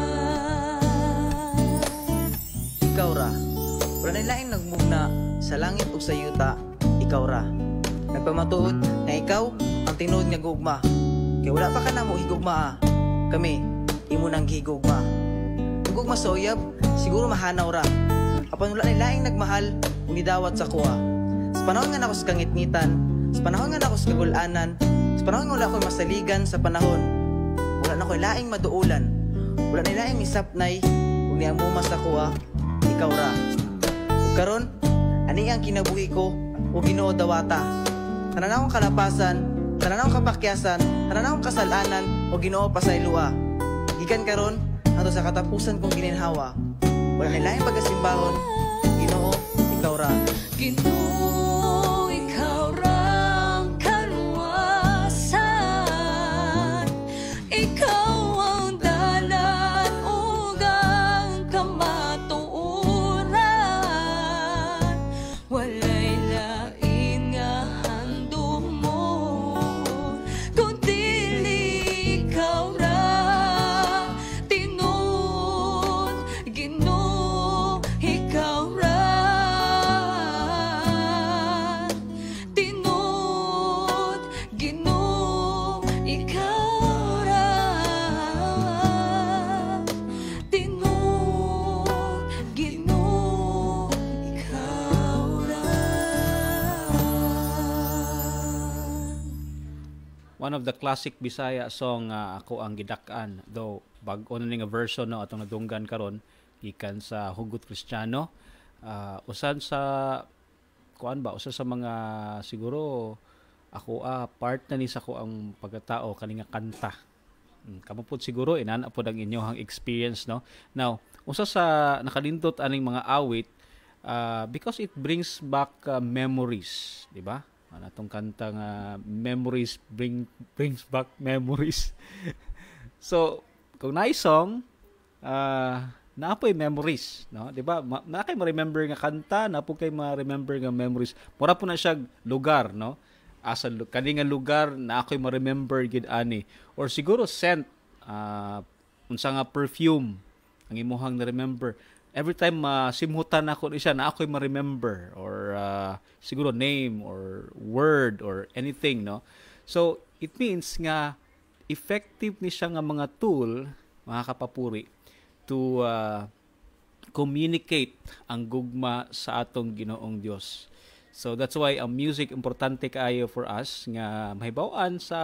Ikaw ra wala na laing nagmugna sa langit ug sa yuta ikaw ra nagpamatuod nga ikaw ang tinuod nga gugma kay wala pa ka na mo higugma kami imo nang higugma ang gugma sa uyab siguro mahanaw ra apan wala na laing nagmahal ug nidawat sa kuha sa panahon nga nako sa kangitngitan sa panahon nga nako sa kagul-anan sa panahon nga wala ako'y masaligan sa panahon wala na ako'y laing maduulan wala na laing misapnay ug niamuma sa kuha ikaw ra ug karon ani ang kinabuhi ko ug Ginoo dawata tananawang kalapasan tananawang kapakyasan tananawang kasalanan ug Ginoo pasaylua gikan karon hangtod sa katapusan kong gininhawa wala na laing pagasimbahon Ginoo ikaw ra Ginoo ikaw ra ang kaluwasan ikaw ang dalan ug ang kamatuoran walay lain nga handom mo kung dili ikaw ra tinud Ginoo ikaw ra tinud Ginoo ikaw ra tinud Ginoo ikaw ra One of the classic Bisaya song uh, ako ang gidak-an though bag-o na nga version no atong nadunggan karon gikan sa Hugot Kristiyano uh, usan sa kuan ba usa sa mga siguro ako ah part na ni sa ko ang pagkatao kani nga kanta hmm, kamo pud siguro inana pud ang inyohang experience no now usa sa nakalindot aning mga awit uh, because it brings back uh, memories di ba ano tong kanta nga memories bring brings back memories so kung naay song uh, naapoy memories no di ba Ma- na kay ma-remember nga kanta na po kay ma-remember nga memories mura po na siya lugar no asa kani nga lugar na ako'y ma-remember gid ani or siguro scent uh, unsa nga perfume ang imuhang na-remember every time uh, simhutan ako ni siya na ako'y ma-remember or uh, siguro name or word or anything no so it means nga effective ni siya nga mga tool mga kapapuri to uh, communicate ang gugma sa atong Ginoong Dios. So that's why ang music importante kaayo for us nga mahibaw-an sa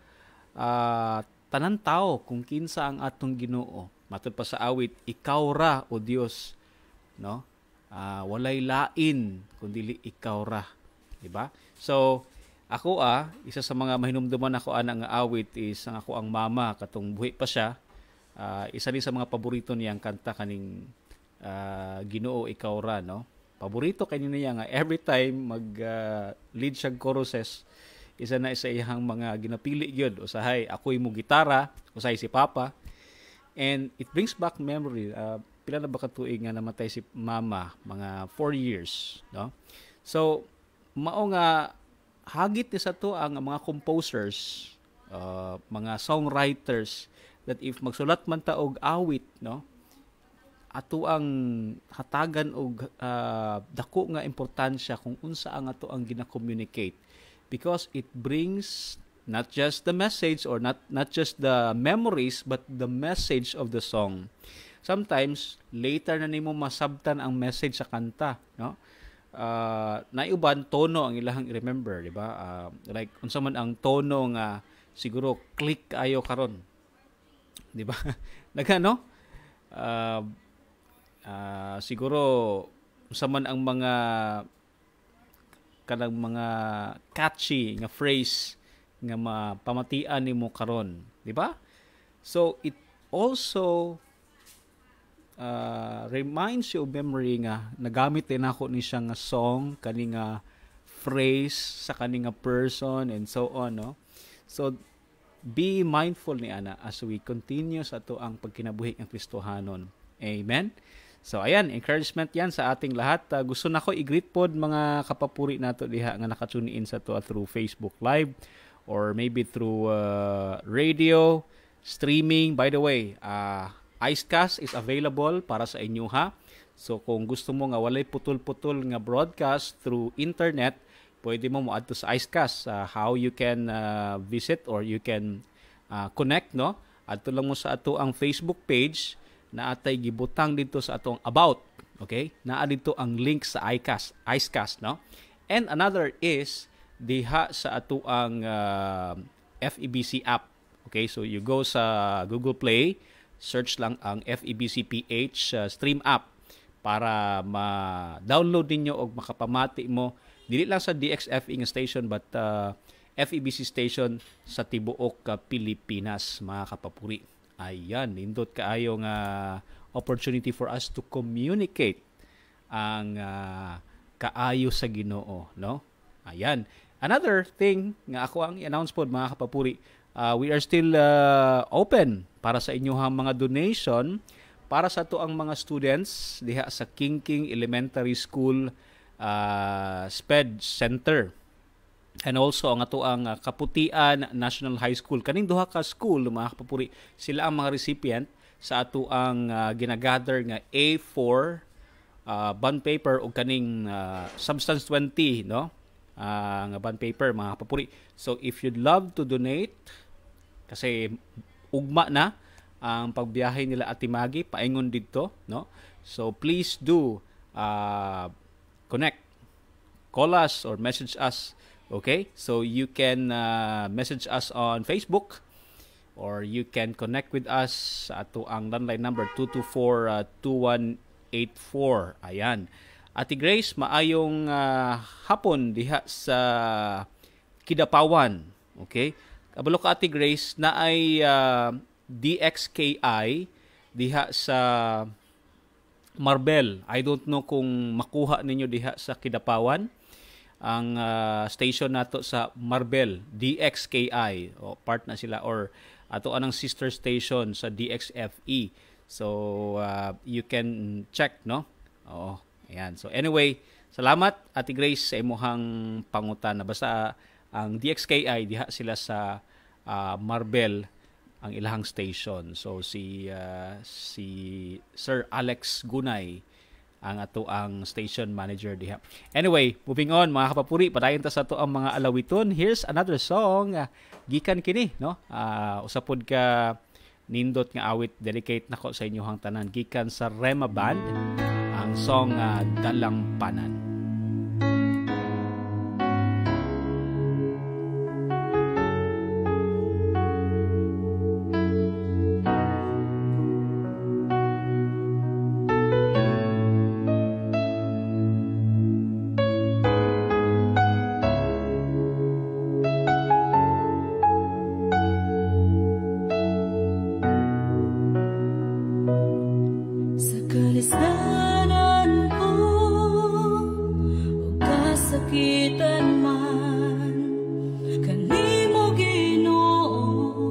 uh, tanan tao kung kinsa ang atong Ginoo. Matud pa sa awit, ikaw ra o Dios, no? Uh, walay lain kundi ikaw ra, di ba? So ako ah, isa sa mga mahinumduman ako ana nga awit is ang ako ang mama katong buhi pa siya. Uh, isa din sa mga paborito niyang kanta kaning uh, Ginoo ikaw ra no paborito kay niya nga every time mag uh, lead siya choruses isa na isa iyang mga ginapili gyud usahay ako'y mo gitara usahay si Papa and it brings back memory uh, pila na ba ka tuig nga namatay si Mama mga four years no so mao nga hagit ni sa to ang mga composers uh, mga songwriters that if magsulat man ta og awit no ato ang hatagan og uh, dako nga importansya kung unsa ang ato ang gina-communicate because it brings not just the message or not not just the memories but the message of the song sometimes later na nimo masabtan ang message sa kanta no uh, naiuban tono ang ilahang i-remember di ba uh, like unsa man ang tono nga siguro click ayo karon di ba? Nagano? Uh, uh, siguro sa man ang mga kanang mga catchy nga phrase nga mapamatian nimo karon, di ba? So it also uh, reminds you of memory nga nagamit din ako ni siya nga song kani nga phrase sa kani nga person and so on no. So be mindful ni ana as we continue sa ato ang pagkinabuhi ng Kristohanon. Amen. So ayan, encouragement yan sa ating lahat. Uh, gusto na ko i-greet pod mga kapapuri nato diha nga naka-tune in sa to uh, through Facebook Live or maybe through uh, radio, streaming. By the way, uh, Icecast is available para sa inyo ha. So kung gusto mo nga walay putol-putol nga broadcast through internet, pwede mo mo-add to sa Icecast. Uh, how you can uh, visit or you can uh, connect, no? Adto lang mo sa ato ang Facebook page na atay gibutang dito sa atong about, okay? Naa dito ang link sa Icecast, Icecast, no? And another is diha sa ato ang uh, F E B C app. Okay, so you go sa Google Play, search lang ang F E B C P H uh, stream app para ma-download ninyo o makapamati mo dili lang sa D X F E nga station but uh, F E B C station sa tibuok uh, Pilipinas, mga kapapuri. Ayan, nindot kaayo nga opportunity for us to communicate ang uh, kaayo sa Ginoo, no? Ayan. Another thing nga ako ang i-announce po, mga kapapuri, uh, we are still uh, open para sa inyong mga donation para sa to ang mga students diha sa Kingking Elementary School uh, SPED Center. And also ang ato ang uh, Kaputian National High School. Kaning duha ka school, mga kapapuri, sila ang mga recipient sa ato ang uh, ginagather nga A four uh, bond paper o kaning uh, Substance twenty, no? Uh, nga bond paper, mga kapapuri. So if you'd love to donate, kasi ugma na ang pagbiyahe nila Ate Maggie paingon dito, no? So please do uh, connect, call us or message us. Okay, so you can uh, message us on Facebook or you can connect with us sa ato ang landline number two two four, two one eight four. Ayan. Ate Grace, maayong uh, hapon diha sa Kidapawan. Okay? Kabalo ka, Ate Grace, na ay uh, D X K I diha sa Marbel. I don't know kung makuha ninyo diha sa Kidapawan ang uh, station nato sa Marbel, D X K I, o part na sila or ato anang sister station sa D X F E. So uh, you can check, no? Oo, ayan. So anyway, salamat Ate Grace sa imuhang pangutan. Basta uh, ang D X K I diha sila sa uh, Marbel ang ilahang station. So si uh, si Sir Alex Gunay ang ato ang station manager diha. Anyway, moving on, mga kapapuri, padayon ta sa ato ang mga alawiton. Here's another song, uh, gikan kini, no? Uh, usapod ka nindot nga awit, dedicate nako sa inyohang tanan, gikan sa Rema Band, ang song uh, Dalampanan. Kalisdanan ko o kasakitan man, kanimo Ginoo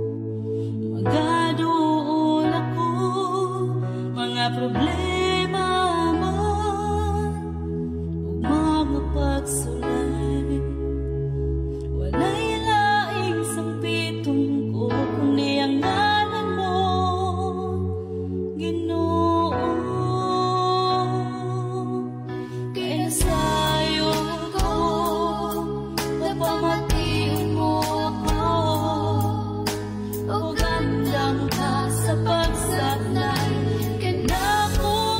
magaduol ako, mga problema man o mga pagsulay, walay laing sangpitong ko kundi ang ngalan mo, Ginoo. Sa pagsaknay, kanako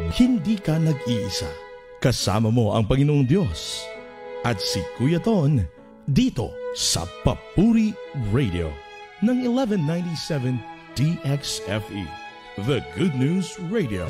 Hindi ka nag-iisa. Kasama mo ang Panginoong Diyos. At si Kuya Ton, dito sa Papuri Radio ng eleven ninety-seven D X F E, The Good News Radio.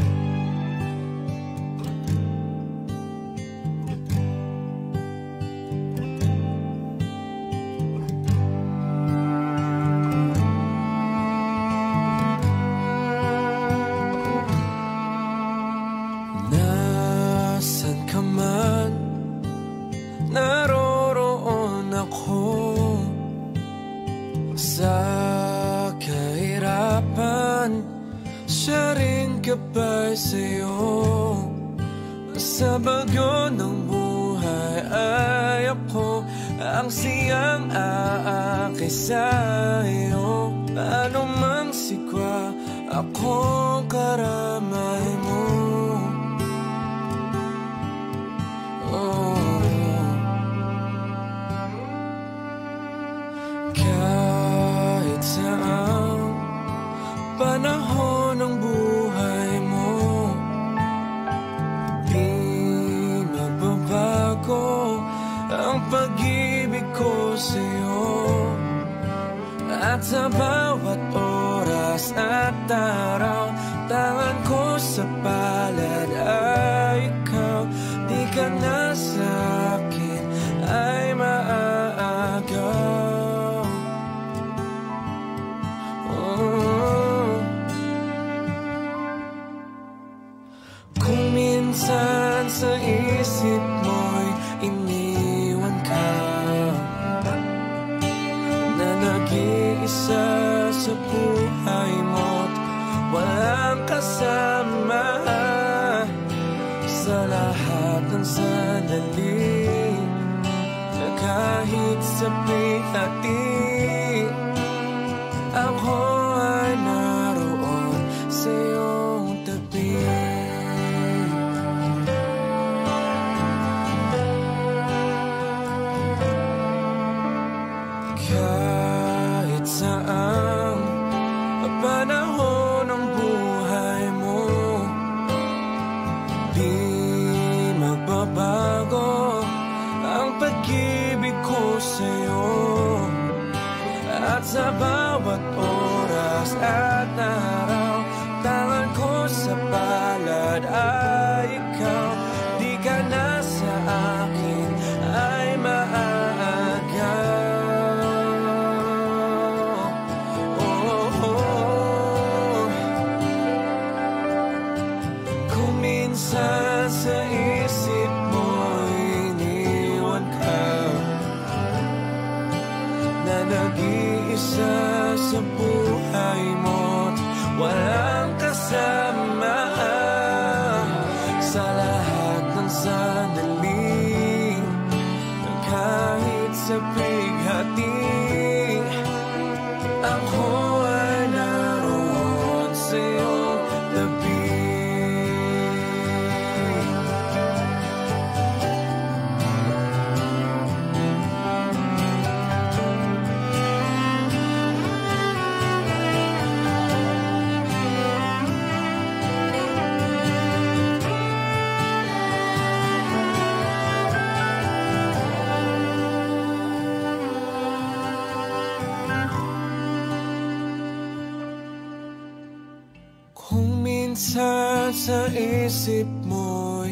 Minsan sa isip mo'y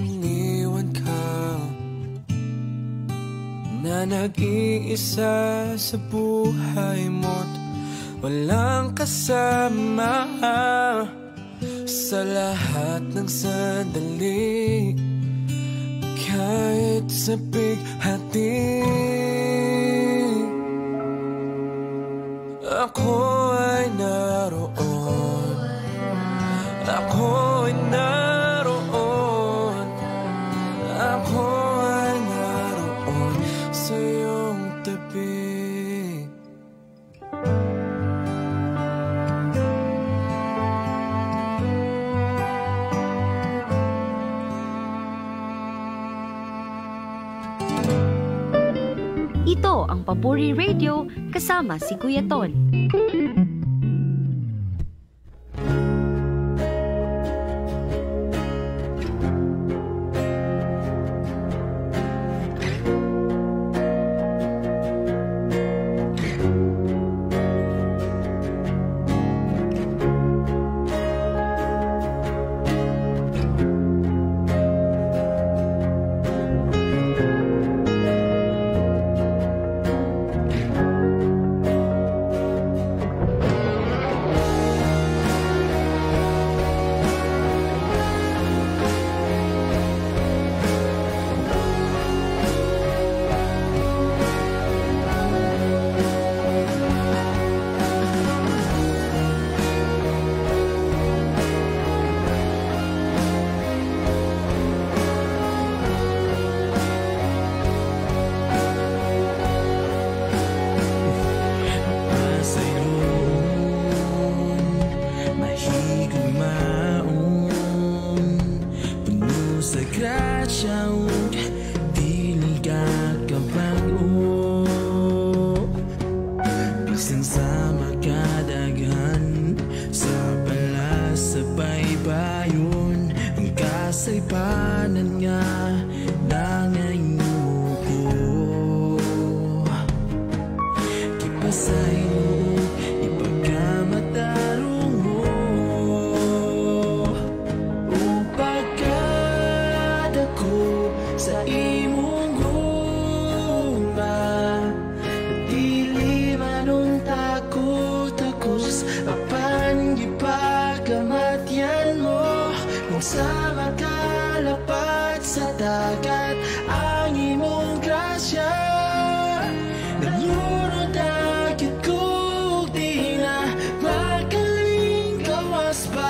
iniwan ka, na nag-iisa sa buhay mo't walang kasama. Sa lahat ng sandali, kahit sa bighati, ako ay naroon. Ako ay naroon, ako ay naroon sa iyong tabi. Ito ang Papuri Radio kasama si Kuya Ton. payon ang kasaypanan nga nangayuko. Kipasay mo ipagkamatarong mo upagkat ako sa imong guma. Dili manong takot takos apan gipagamatyan mo kung sa makalapat sa dagat ang imong grasya. Nalunod agad ko di na magaling gawas pa.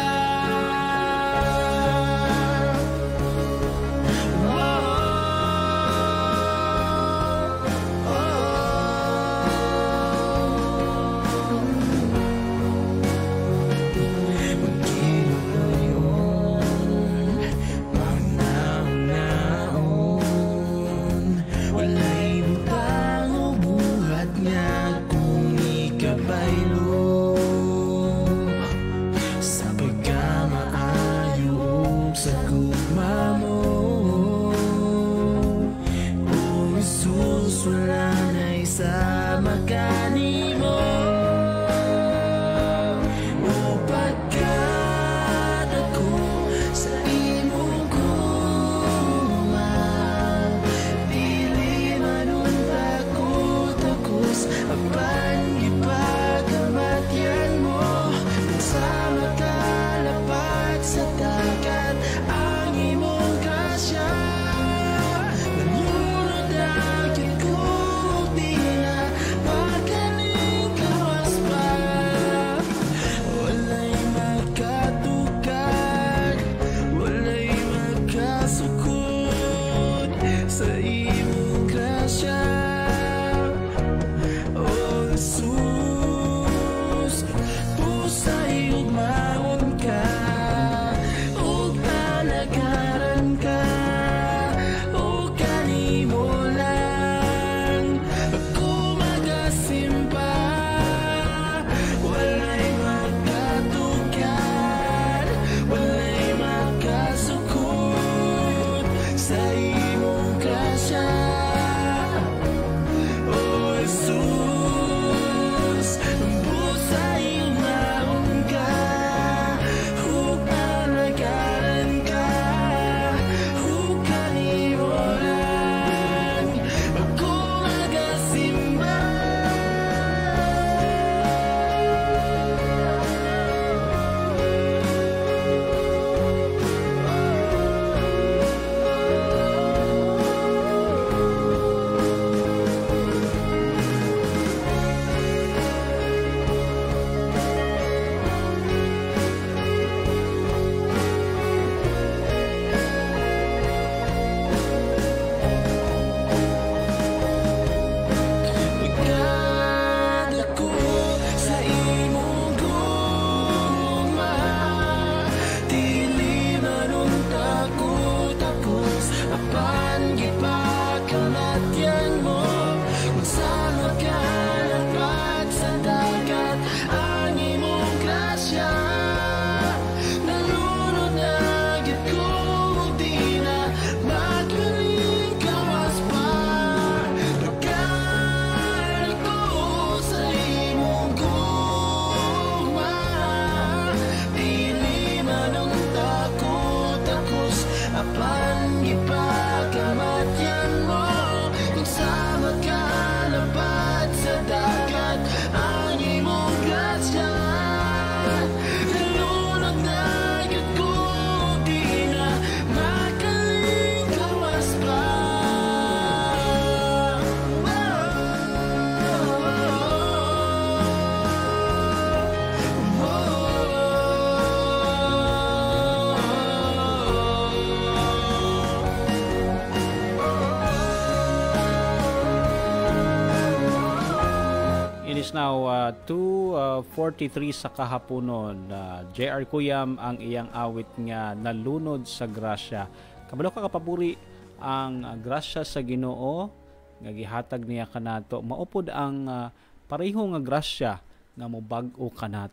Now uh, two forty-three sa kahaponon, uh, J R Kuyam ang iyang awit nga nalunod sa grasya. Kabalo ka kapaburi ang uh, grasya sa Ginoo nga gihatag niya kanato. Maupod ang uh, pareho nga grasya nga mobag-o kanato.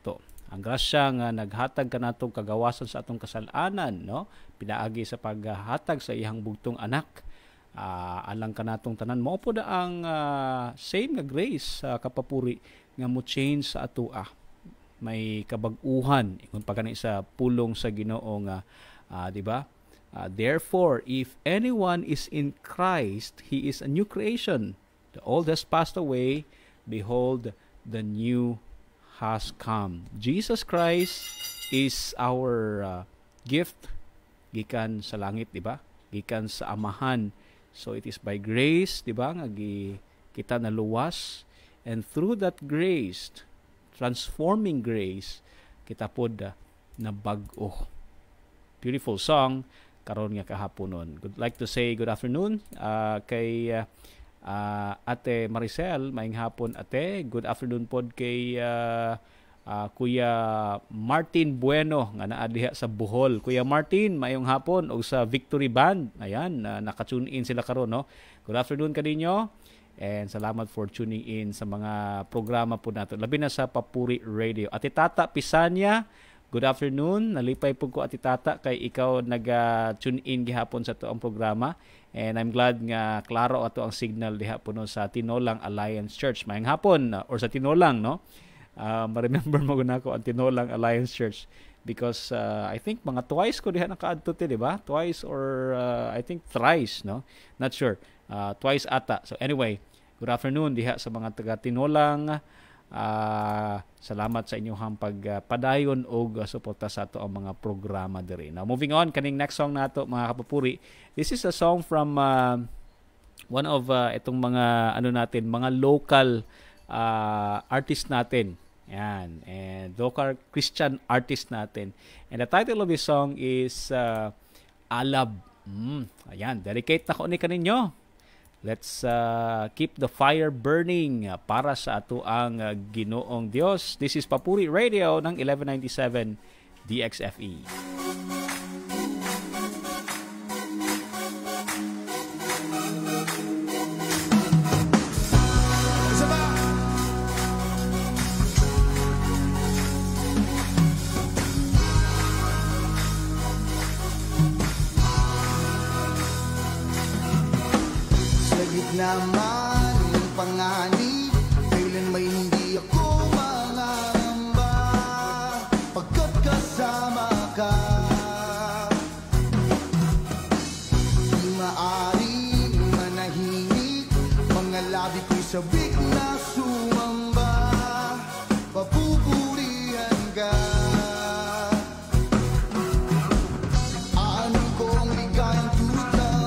Ang grasya nga naghatag kanatong kagawasan sa atong kasalanan, no? Pinaagi sa paghatag sa iyang bugtong anak. Uh, alang kanatong tanan mo po na ang uh, same nga grace sa uh, kapapuri nga mo change sa atua. May kabag-uhan ingon pa kani sa pulong sa Ginoo nga uh, di ba? Uh, therefore, if anyone is in Christ, he is a new creation. The old has passed away, behold, the new has come. Jesus Christ is our uh, gift gikan sa langit, di ba? Gikan sa Amahan. So it is by grace, di ba? Nga kita naluwas, and through that grace, transforming grace, kita pod uh, na bag-o. Beautiful song karon nga kahaponon. Would like to say good afternoon uh, kay uh, Uh, Ate Maricel, maing hapon ate. Good afternoon pod kay uh, uh, Kuya Martin Bueno nga naa diha sa Bohol. Kuya Martin, maayong hapon og sa Victory Band. Ayan, uh, naka-tune in sila karon, no. Good afternoon kadinyo. And salamat for tuning in sa mga programa po nato. Labi na sa Papuri Radio. Ate Tata Pisanya, good afternoon. Nalipay po ko Ate Tata kay ikaw nag-tune in gihapon sa tuong programa. And I'm glad nga klaro ato ang signal diha po no sa Tinolang Alliance Church. Mayang hapon or sa Tinolang, no? Uh, ma-remember mo guna ko ang Tinolang Alliance Church because uh, I think mga twice ko diha nakaadto ti, di ba? Twice or uh, I think thrice, no? Not sure. Uh, twice ata. So anyway, good afternoon diha sa mga taga Tinolang. Uh, salamat sa inyong pagpadayon uh, og uh, suporta sa ato ang mga programa diri. Now moving on kaning next song nato mga kapapuri. This is a song from uh, one of uh, itong mga ano natin, mga local uh, artist natin. Yan, and local Christian artist natin. And the title of this song is uh, Alab. Mm, ayan, dedicate na ko ni kaninyo. Let's uh, keep the fire burning uh, para sa ato ang uh, Ginoong Dios. This is Papuri Radio ng eleven ninety-seven D X F E. Naman ang panganib, kailan may hindi ako mangangamba pagkat kasama ka. Di maaaring manahimik, mga labi ko'y sabik na sumamba, papupurihan ka. Ano kong ligayang tulad ng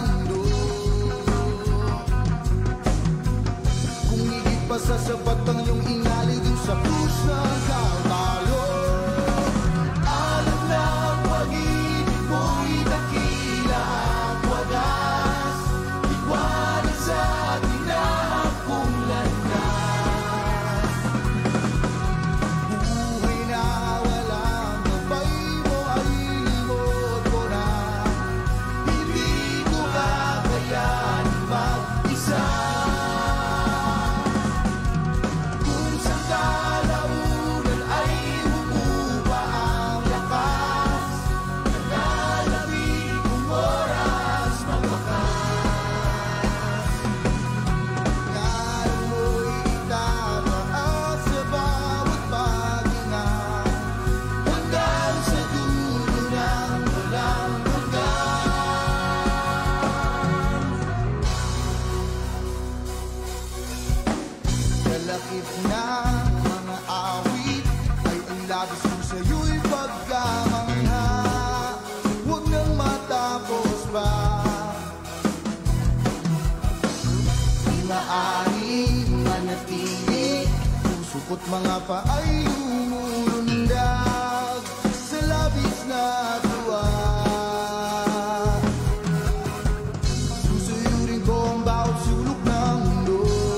sasapat ang iyong inali dun sa krus ng Kalbaryo. Alam na ang pag-ibig mo'y dakila at wagas, iwanan sa atin na akong landas. Buhay na walang gabay mo ay limot ko na, hindi ko kakayanin mag-isa. At mga paay lumulundag sa labis na tuwa. Susuyurin ko ang bawat sulok ng mundo,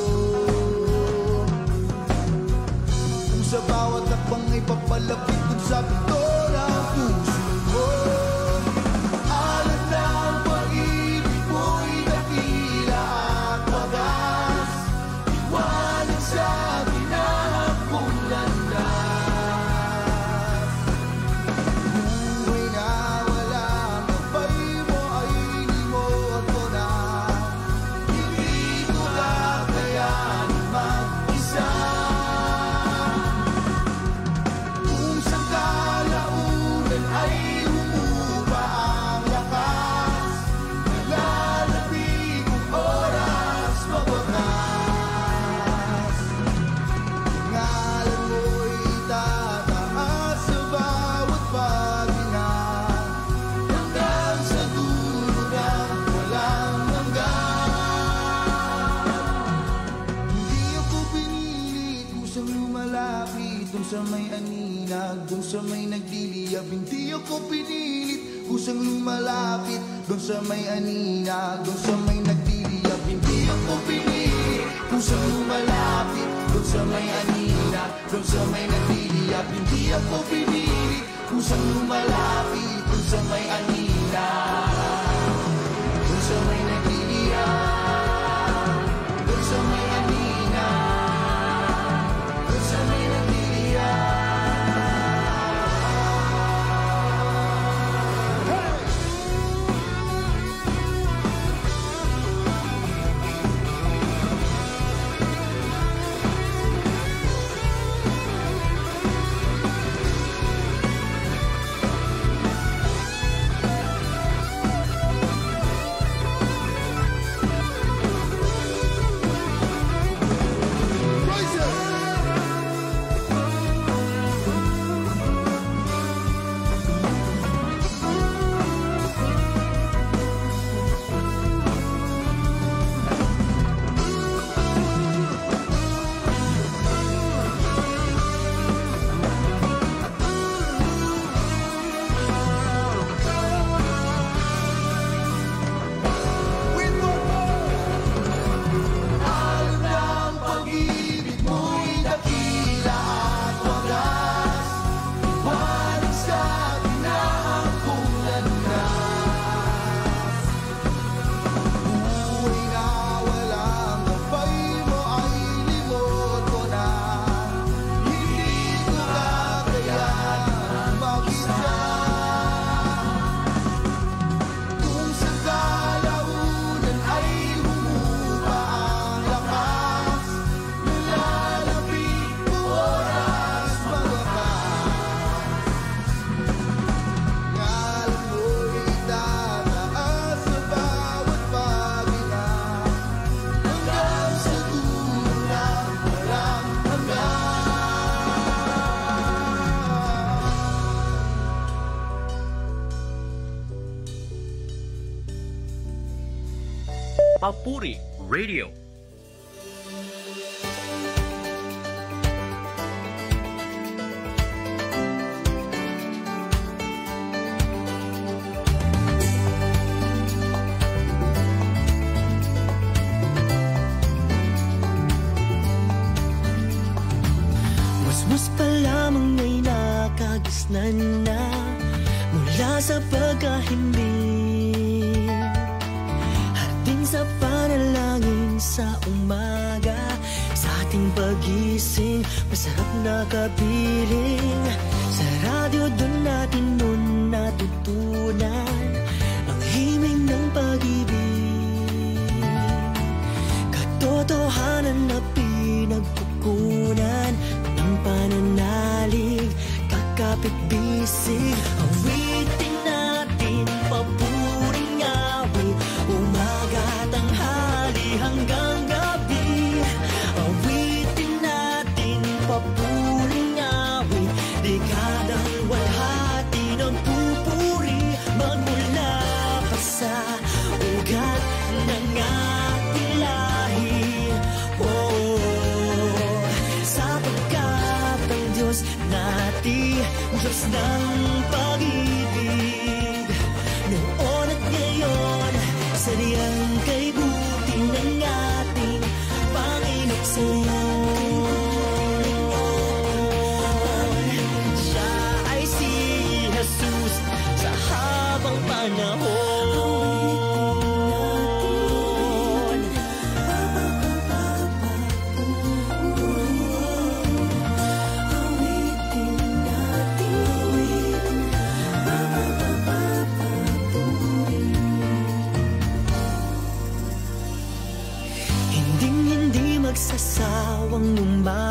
kung sa bawat takbang ay papalapit dun sa pinto ng puso mo. Alam na ang pag-ibig mo'y dakila at wagas, iwanan sa atin na kung landas. humupa ang lakas. Nalalapit ang oras mawakas. Ngalan mo'y tataas sa bawat paghinga, hanggang sa dulo ng walang hanggan. Hindi ako pinilit, kusang lumalapit dun sa may aninag, dun sa may nagdiliyab. Hindi ako pinilit, kusang lumalapit dun sa may aninag, dun sa may nagdiliyab. Hindi ako pinilit, kusang lumalapit dun sa may aninag, dun sa may nagdiliyab. Hindi ako pinilit, kusang lumalapit dun sa may aninag, dun sa may nagdiliyab, dun sa may aninag, dun sa may nagdiliyab. Papuri Radio. Mas pa lamang ay nakagisnan na mula sa pagkahimbing, hardin sa panalangin sa umaga, sa ating pagising masarap na kapiling. Sa radyo doon natin nun natutunan ang himig ng pag-ibig, katotohanan na pinagkukunan ng pananalig, kakapit-bisig. Awitin natin papuring awit, umaga, tanghali hanggang gabi. Awitin natin papuring awit, dekadang walhati ng pupuri, magmula pa sa ugat ng ating lahi. Oh, sapagkat ang Diyos natin, Diyos ng pag-ibig, noon at ngayon, sadyang kay buti ng ating Panginoon. Siya ay si Jesus sa habang panahon. Magsasawang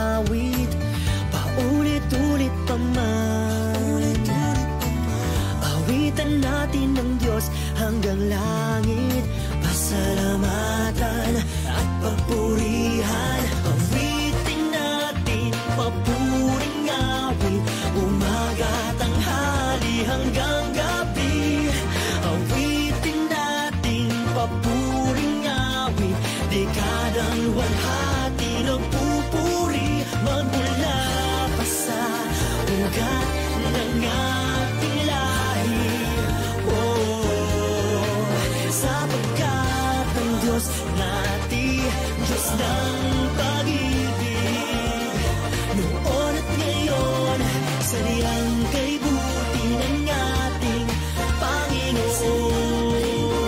umawit, paulit-ulit pa man. Awitan natin ng Diyos hanggang langit, pasalamatan at papurihan. Awitin natin papuring awit, umaga, tanghali hanggang gabi. Awitin natin papuring awit, dekadang walhati ng pupuri, magmula pa sa ugat ng ating lahi. Oh, sapagkat ang Diyos natin, Diyos ng pag-ibig, noon at ngayon, sa riyang kay buti ng ating Panginoon.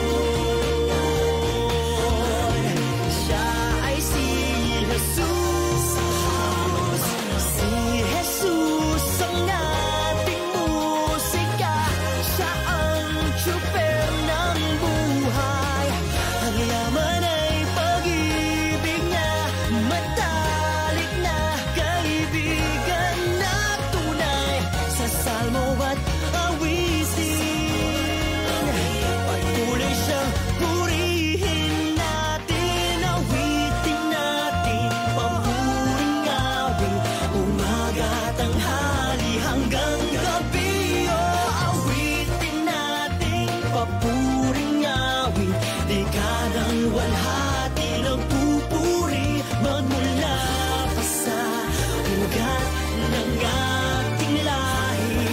Siya ay si Jesus, si Jesus ang ating musika. Siya ang tsuper ng buhay, ang yaman ay pag-ibig niya, matalik na kaibigan na tunay. Sa salmo at awitin, patuloy siyang purihin natin. Awitin natin papuring awit, umaga, tanghali hanggang gabi. Oh, awitin natin papuring awit, dekadang walhati ng pupuri, magmula pa sa ugat ng ating lahi.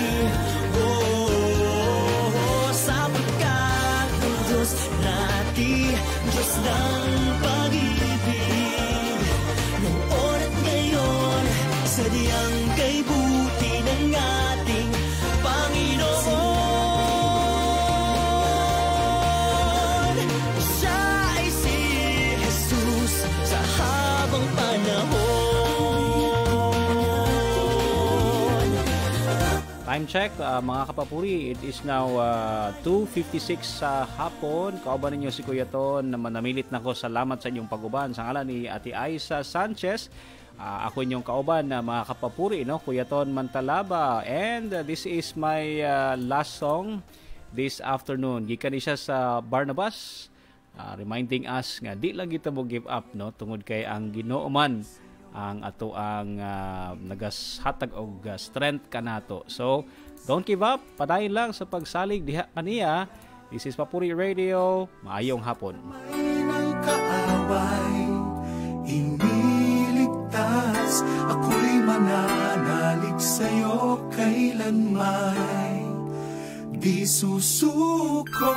Oh, sapagkat ang Diyos natin, Diyos ng pag-ibig, noon at ngayon, sa diyang kay buti ng ating Panginoon. Siya ay si Jesus sa habang panahon. Time check, uh, mga kapapuri, it is now uh, two fifty-six sa hapon. Kauban ninyo si Kuya Ton na manamilit na ko. Salamat sa inyong paguban. Sa ngalan ni Ate Aisa Sanchez, uh, ako inyong kauban na mga kapapuri, no? Kuya Ton Mantalaba. And uh, this is my uh, last song this afternoon. Gikan siya sa Barnabas, uh, reminding us nga di lang kita mo give up, no? Tungod kay ang Ginoo man ang ato ang uh, nagashatag og uh, strength kanato. So don't give up, padayon lang sa pagsalig diha kaniya. This is Papuri Radio. Maayong hapon. Ng kaaway, iniligtas, ako'y mananalig sa'yo kailanman, di susuko.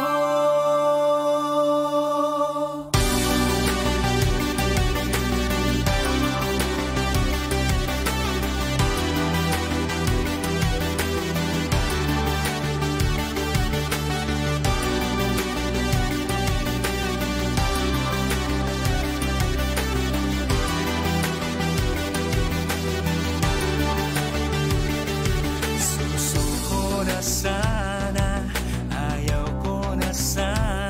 Sana, ayaw ko na sana.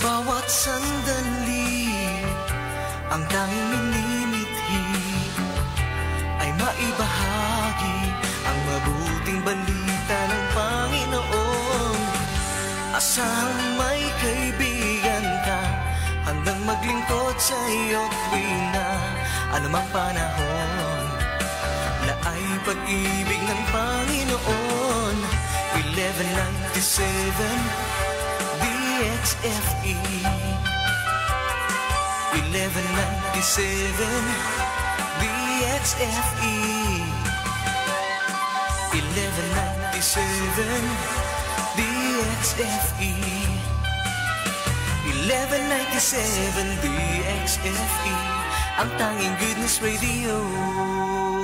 bawat sandali, ang tanging minimithi ay maibahagi ang mabuting balita ng Panginoon. Asang may kaibigan ka, handang maglingkod sa iyo't tuwina, anumang panahon na ay pag-ibig ng Panginoon. eleven ninety-seven D X F E, eleven ninety-seven D X F E, eleven ninety-seven D X F E, eleven ninety-seven D X F E, ang tanging Goodness Radio.